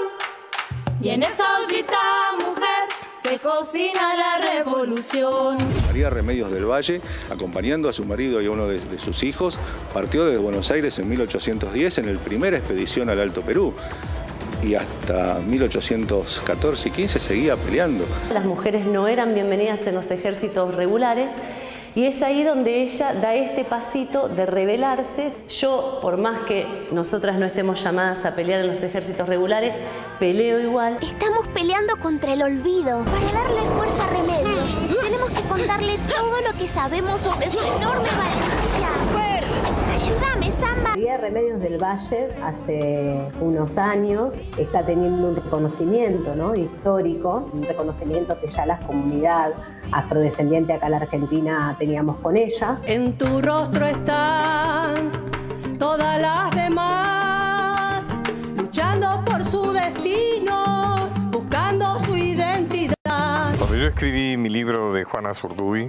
y en esa ollita, mujer, se cocina la revolución. María Remedios del Valle, acompañando a su marido y a uno de, de sus hijos, partió desde Buenos Aires en mil ochocientos diez en la primera expedición al Alto Perú. Y hasta mil ochocientos catorce y quince seguía peleando. Las mujeres no eran bienvenidas en los ejércitos regulares. Y es ahí donde ella da este pasito de rebelarse. Yo, por más que nosotras no estemos llamadas a pelear en los ejércitos regulares, peleo igual. Estamos peleando contra el olvido. Para darle fuerza a Remedios, tenemos que contarle todo lo que sabemos sobre su enorme valentía. Ayúdame, Samba. María Remedios del Valle hace unos años está teniendo un reconocimiento, ¿no?, histórico, un reconocimiento que ya la comunidad afrodescendiente acá en la Argentina teníamos con ella. En tu rostro están todas las demás, luchando por su destino, buscando su identidad. Cuando yo escribí mi libro de Juana Zurduy,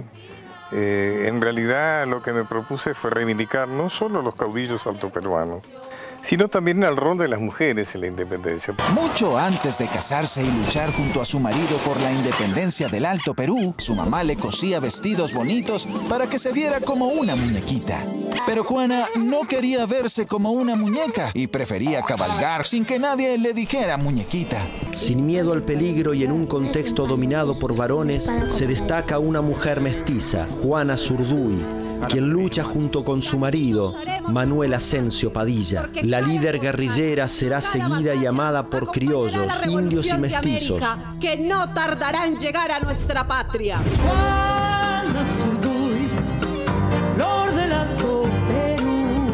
eh, en realidad lo que me propuse fue reivindicar no solo los caudillos altoperuanos, sino también el rol de las mujeres en la independencia. Mucho antes de casarse y luchar junto a su marido por la independencia del Alto Perú, su mamá le cosía vestidos bonitos para que se viera como una muñequita. Pero Juana no quería verse como una muñeca y prefería cabalgar sin que nadie le dijera muñequita. Sin miedo al peligro y en un contexto dominado por varones, se destaca una mujer mestiza, Juana Zurduy, quien lucha junto con su marido, Manuel Asensio Padilla. La líder guerrillera será seguida y amada por criollos, indios y mestizos. Que no tardará en llegar a nuestra patria. Juana Zurduy, flor del Alto Perú,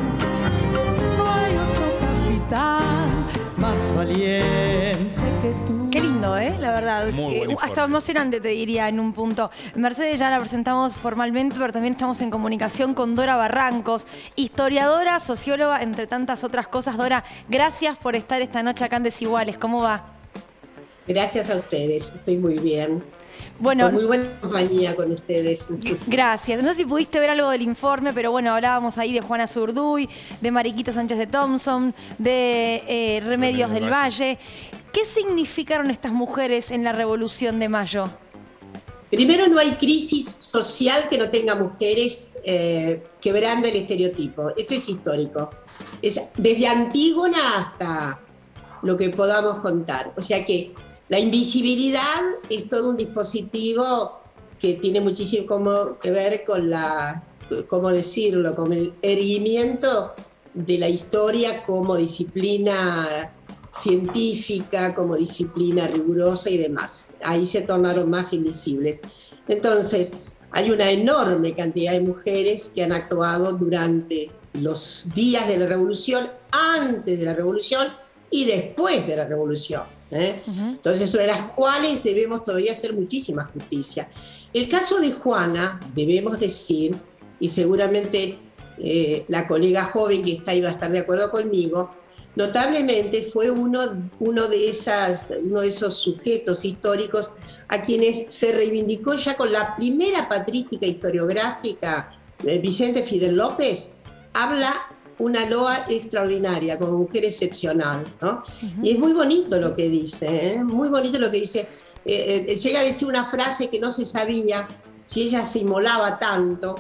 no hay otro capitán más valiente que tú. Qué lindo, ¿eh? La verdad. Muy Eh, buen hasta informe. emocionante, te diría, en un punto. Mercedes ya la presentamos formalmente, pero también estamos en comunicación con Dora Barrancos, historiadora, socióloga, entre tantas otras cosas. Dora, gracias por estar esta noche acá en Desiguales. ¿Cómo va? Gracias a ustedes, estoy muy bien. Bueno, Con muy buena compañía con ustedes. gracias. No sé si pudiste ver algo del informe, pero bueno, hablábamos ahí de Juana Zurduy, de Mariquita Sánchez de Thompson, de eh, Remedios del Valle. ¿Qué significaron estas mujeres en la Revolución de Mayo? Primero, no hay crisis social que no tenga mujeres eh, quebrando el estereotipo. Esto es histórico. Es desde Antígona hasta lo que podamos contar. O sea que la invisibilidad es todo un dispositivo que tiene muchísimo que ver con la, ¿cómo decirlo?, con el erguimiento de la historia como disciplina científica, como disciplina rigurosa y demás. Ahí se tornaron más invisibles. Entonces, hay una enorme cantidad de mujeres que han actuado durante los días de la Revolución, antes de la Revolución y después de la Revolución, ¿eh? Uh-huh. Entonces, sobre las cuales debemos todavía hacer muchísima justicia. El caso de Juana, debemos decir, y seguramente eh, la colega joven que está ahí va a estar de acuerdo conmigo, notablemente fue uno, uno, de esas, uno de esos sujetos históricos a quienes se reivindicó ya con la primera patrística historiográfica. eh, Vicente Fidel López habla una loa extraordinaria, como mujer excepcional, ¿no? Uh-huh. Y es muy bonito lo que dice, ¿eh? Muy bonito lo que dice. Eh, eh, llega a decir una frase que no se sabía si ella se inmolaba tanto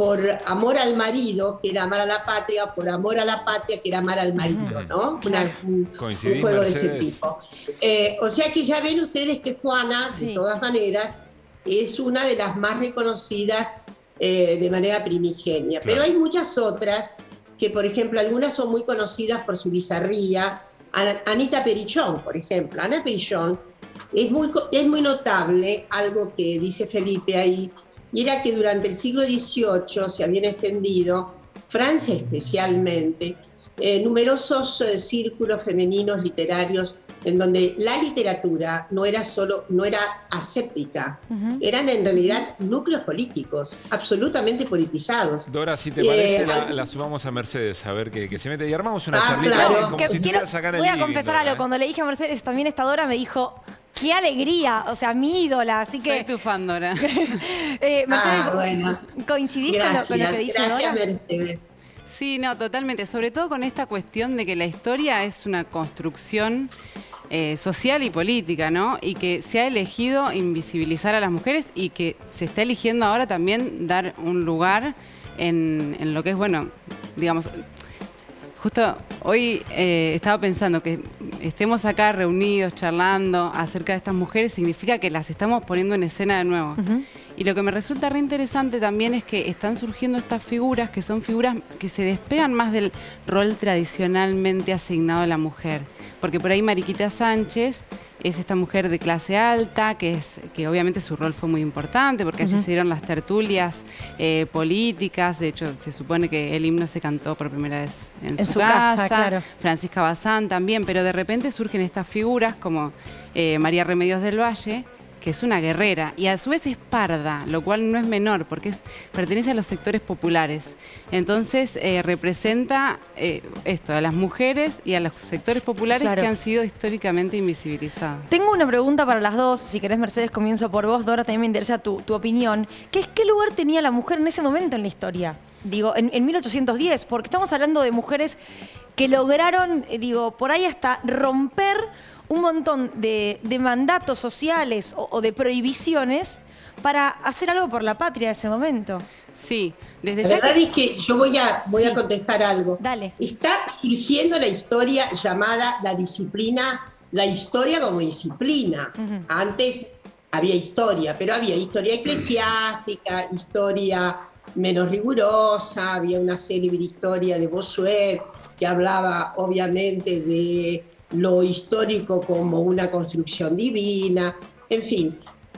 por amor al marido, que era amar a la patria, por amor a la patria, que era amar al marido, ¿no? Una, un, un juego de ese tipo. Eh, o sea que ya ven ustedes que Juana, sí, de todas maneras, es una de las más reconocidas eh, de manera primigenia. Claro. Pero hay muchas otras que, por ejemplo, algunas son muy conocidas por su bizarría. Anita Perichón, por ejemplo. Ana Perichón es muy, es muy notable, algo que dice Felipe ahí, y era que durante el siglo dieciocho se habían extendido, Francia especialmente, eh, numerosos eh, círculos femeninos literarios en donde la literatura no era solo, no era aséptica, uh-huh. eran en realidad núcleos políticos, absolutamente politizados. Dora, si te parece, eh, la, la sumamos a Mercedes, a ver qué, qué se mete. Y armamos una ah, charlita claro. como que, si quiero, acá en voy el a confesar living, algo, cuando le dije a Mercedes, también esta Dora me dijo... ¡Qué alegría! O sea, mi ídola, así que... Soy tu fan, Dora. eh, Mercedes, ah, bueno. ¿coincidís gracias, con, lo, con lo que dice gracias, Dora? Mercedes. Sí, no, totalmente. Sobre todo con esta cuestión de que la historia es una construcción eh, social y política, ¿no? Y que se ha elegido invisibilizar a las mujeres y que se está eligiendo ahora también dar un lugar en, en lo que es, bueno, digamos... Justo hoy eh, estaba pensando que estemos acá reunidos, charlando acerca de estas mujeres, significa que las estamos poniendo en escena de nuevo. Uh-huh. Y lo que me resulta re interesante también es que están surgiendo estas figuras que son figuras que se despegan más del rol tradicionalmente asignado a la mujer. Porque por ahí Mariquita Sánchez es esta mujer de clase alta, que es que obviamente su rol fue muy importante, porque allí uh-huh. se dieron las tertulias eh, políticas. De hecho, se supone que el himno se cantó por primera vez en, en su, su casa. casa claro. Francisca Bazán también, pero de repente surgen estas figuras como eh, María Remedios del Valle, que es una guerrera y a su vez es parda, lo cual no es menor porque es, pertenece a los sectores populares. Entonces eh, representa eh, esto, a las mujeres y a los sectores populares claro. que han sido históricamente invisibilizados. Tengo una pregunta para las dos, si querés Mercedes comienzo por vos, Dora, también me interesa tu, tu opinión, que es ¿qué lugar tenía la mujer en ese momento en la historia? Digo, en, en mil ochocientos diez, porque estamos hablando de mujeres que lograron, eh, digo, por ahí hasta romper un montón de, de mandatos sociales o, o de prohibiciones para hacer algo por la patria en ese momento. Sí, desde la ya verdad que... es que yo voy a, voy sí. a contestar algo. Dale. Está surgiendo la historia llamada la disciplina, la historia como disciplina. Uh-huh. Antes había historia, pero había historia eclesiástica, historia menos rigurosa, había una célebre historia de Bossuet que hablaba obviamente de lo histórico como una construcción divina, en fin,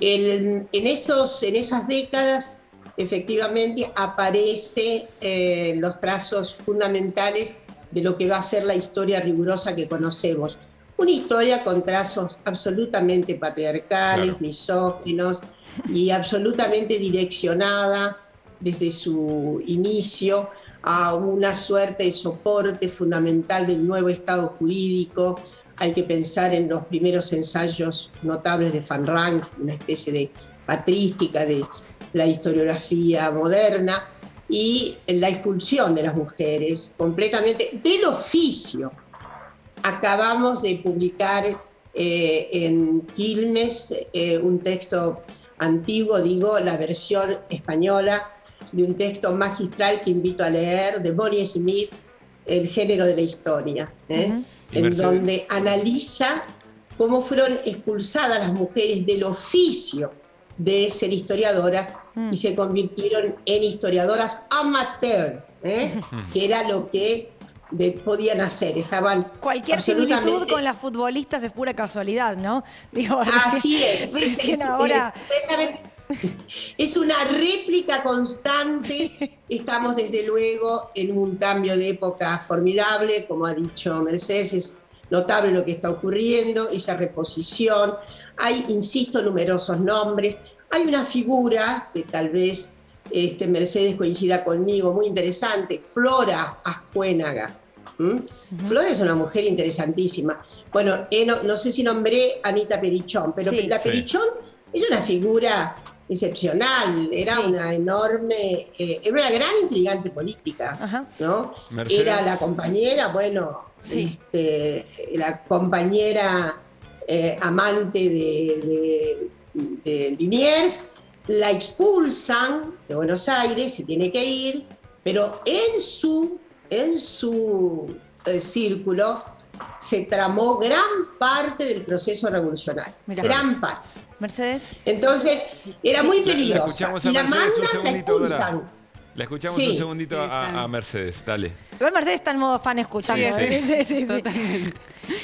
el, en, esos, en esas décadas efectivamente aparecen eh, los trazos fundamentales de lo que va a ser la historia rigurosa que conocemos. Una historia con trazos absolutamente patriarcales, claro. misóginos y absolutamente direccionada desde su inicio a una suerte de soporte fundamental del nuevo Estado jurídico. Hay que pensar en los primeros ensayos notables de Van Rank, una especie de patrística de la historiografía moderna, y la expulsión de las mujeres completamente del oficio. Acabamos de publicar eh, en Quilmes eh, un texto antiguo, digo, la versión española, de un texto magistral que invito a leer, de Bonnie Smith, El género de la historia, ¿eh? uh-huh. en donde analiza cómo fueron expulsadas las mujeres del oficio de ser historiadoras uh-huh. y se convirtieron en historiadoras amateur, ¿eh? uh-huh. que era lo que de, podían hacer. Estaban cualquier absolutamente... similitud con las futbolistas es pura casualidad, ¿no? Digo, así recién, es. es, es ahora... Ustedes saben... Es una réplica constante. Estamos desde luego en un cambio de época formidable, como ha dicho Mercedes, es notable lo que está ocurriendo, esa reposición. Hay, insisto, numerosos nombres. Hay una figura que tal vez este, Mercedes coincida conmigo, muy interesante, Flora Azcuénaga. ¿Mm? Uh-huh. Flora es una mujer interesantísima. Bueno, eh, no, no sé si nombré a Anita Perichón, pero sí, la Perichón sí. es una figura excepcional, era sí. una enorme, eh, era una gran intrigante política, Ajá. ¿no? Mercedes. Era la compañera, bueno, sí. este, la compañera eh, amante de, de, de Liniers, la expulsan de Buenos Aires, se tiene que ir, pero en su, en su eh, círculo se tramó gran parte del proceso revolucionario. Mirá. Gran parte. Mercedes. Entonces, era muy La- la peligrosa. escuchamos a Y la Mercedes un mandan, la segundito, Dora. expulsan. La escuchamos Sí. un segundito Sí, a, claro. a Mercedes, dale. Igual Mercedes está en modo fan escuchando. Sí, sí. ¿eh? Sí, sí, sí. Totalmente.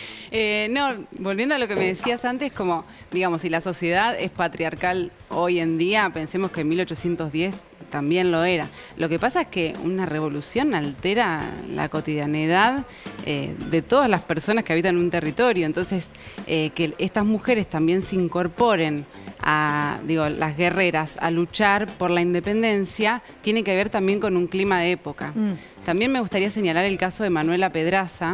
Eh, no, volviendo a lo que me decías antes, como, digamos, si la sociedad es patriarcal hoy en día, pensemos que en mil ochocientos diez también lo era. Lo que pasa es que una revolución altera la cotidianidad eh, de todas las personas que habitan un territorio. Entonces, eh, que estas mujeres también se incorporen a, digo, las guerreras a luchar por la independencia, tiene que ver también con un clima de época. Mm. También me gustaría señalar el caso de Manuela Pedraza,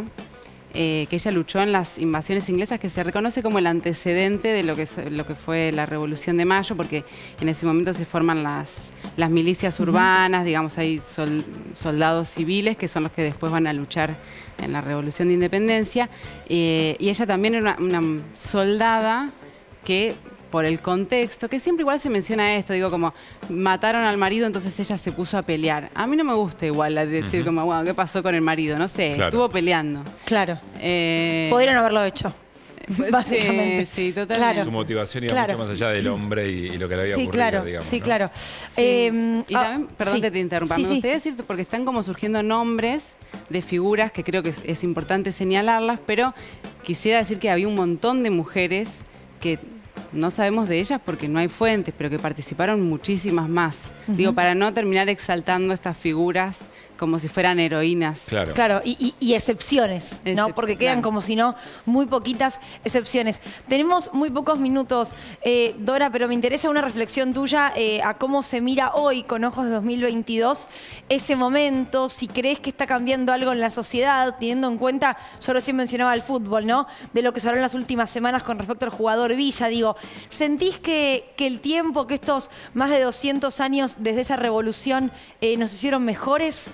eh, que ella luchó en las invasiones inglesas, que se reconoce como el antecedente de lo que, es- lo que fue la Revolución de Mayo, porque en ese momento se forman las, las milicias urbanas, digamos, hay sol- soldados civiles que son los que después van a luchar en la Revolución de Independencia, eh, y ella también era una, una soldada que, por el contexto, que siempre igual se menciona esto, digo, como mataron al marido, entonces ella se puso a pelear. A mí no me gusta igual la de decir, Ujú. como, bueno, ¿qué pasó con el marido? No sé, Claro. estuvo peleando. Claro. Eh, Podrían haberlo hecho. Básicamente. Sí, sí, totalmente. Claro. Su motivación iba Claro. mucho más allá del hombre y, y lo que le había Sí, ocurrido, claro, digamos. sí, ¿no? claro. Sí. Eh, y ah, también, perdón sí. que te interrumpa, Sí, me sí. gustaría decirte, porque están como surgiendo nombres de figuras que creo que es, es importante señalarlas, pero quisiera decir que había un montón de mujeres que no sabemos de ellas porque no hay fuentes, pero que participaron muchísimas más. Ujú. Digo, para no terminar exaltando estas figuras como si fueran heroínas. Claro. Claro, y, y- y excepciones, ¿no? Excep- Porque quedan claro. como si no muy poquitas excepciones. Tenemos muy pocos minutos, eh, Dora, pero me interesa una reflexión tuya eh, a cómo se mira hoy con ojos de dos mil veintidós ese momento, si crees que está cambiando algo en la sociedad, teniendo en cuenta, yo recién mencionaba el fútbol, ¿no? De lo que se habló en las últimas semanas con respecto al jugador Villa, digo, ¿sentís que, que el tiempo, que estos más de doscientos años desde esa revolución eh, nos hicieron mejores?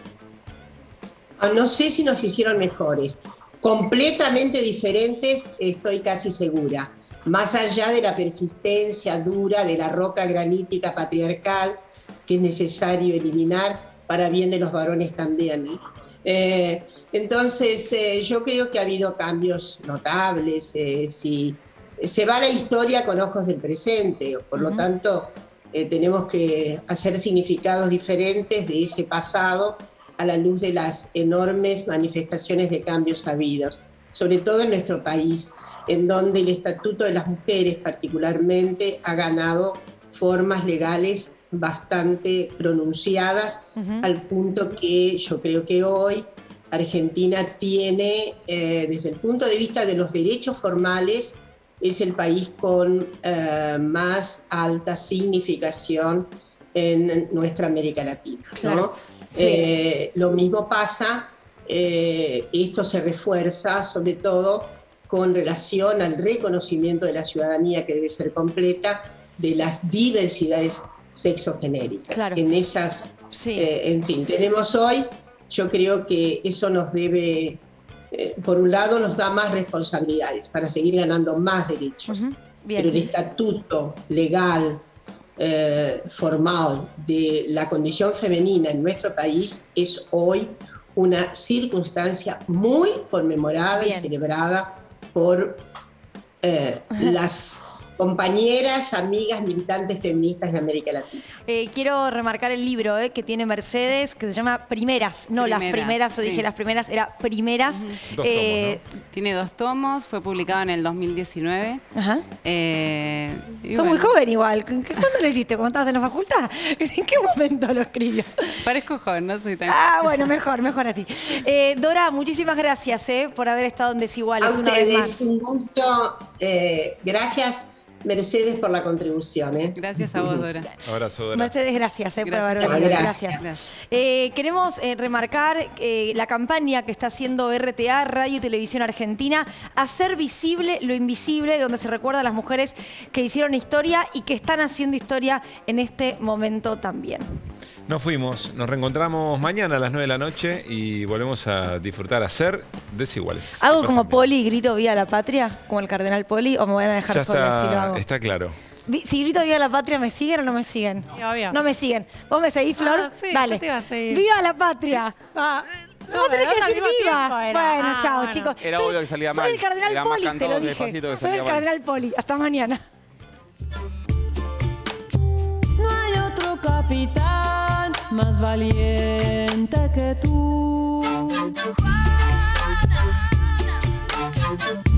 Ah, No sé si nos hicieron mejores. Completamente diferentes, estoy casi segura. Más allá de la persistencia dura de la roca granítica patriarcal que es necesario eliminar para bien de los varones también. ¿eh? Eh, entonces, eh, yo creo que ha habido cambios notables. eh, si se va a la historia con ojos del presente, por lo Ujú. tanto, eh, tenemos que hacer significados diferentes de ese pasado a la luz de las enormes manifestaciones de cambios habidos, sobre todo en nuestro país, en donde el Estatuto de las Mujeres particularmente ha ganado formas legales bastante pronunciadas, Ujú. al punto que yo creo que hoy Argentina tiene, eh, desde el punto de vista de los derechos formales, es el país con eh, más alta significación en nuestra América Latina, ¿no? Claro, sí. Eh, lo mismo pasa, eh, esto se refuerza sobre todo con relación al reconocimiento de la ciudadanía que debe ser completa de las diversidades sexogenéricas. Claro. En esas, Sí. eh, en fin, tenemos hoy, yo creo que eso nos debe, eh, por un lado nos da más responsabilidades para seguir ganando más derechos, Ujú. Bien. pero el estatuto legal, eh, formal de la condición femenina en nuestro país es hoy una circunstancia muy conmemorada y Bien. celebrada por eh, las compañeras, amigas, militantes feministas de América Latina. Eh, quiero remarcar el libro eh, que tiene Mercedes, que se llama Primeras, no las Primeras, primeras, o sí. dije las primeras, era Primeras. Dos Eh, Tiene dos tomos, fue publicado en el dos mil diecinueve. Ajá. Eh, y Sos muy bueno, joven igual. ¿Cuándo lo hiciste? ¿Cuándo estabas en la facultad? ¿En qué momento lo escribió? Parezco joven, no soy tan... Ah, bueno, mejor, mejor así. Eh, Dora, muchísimas gracias eh, por haber estado en Desiguales A una vez ustedes, más. un gusto. eh, gracias, Mercedes, por la contribución. ¿eh? Gracias a vos, Dora. Abrazo, Dora. Mercedes, gracias eh, por Gracias. haber venido. Gracias. Gracias. Eh, queremos eh, remarcar eh, la campaña que está haciendo R T A, Radio y Televisión Argentina, hacer visible lo invisible, donde se recuerda a las mujeres que hicieron historia y que están haciendo historia en este momento también. Nos fuimos, nos reencontramos mañana a las nueve de la noche y volvemos a disfrutar, a ser desiguales. ¿Hago Que como pasen bien. Poli y grito Viva la Patria? Como el cardenal Poli, o me van a dejar Ya sola si lo está, hago. está claro. vi- si grito Viva la Patria, ¿me siguen o no me siguen? Sí, obvio. No me siguen. ¿Vos me seguís, Flor? Ah, sí, Dale. yo te iba a seguir. ¡Viva la Patria! Ah, No, vos tenés pero que al decir mismo viva. tiempo era. Bueno, Ah, chao, bueno. chicos. Era soy, obvio que salía soy mal. el cardenal Era más Poli, te cantado lo que dije. despacito que Soy salía el mal. cardenal Poli. Hasta mañana. No hay otro capitán más valiente que tú.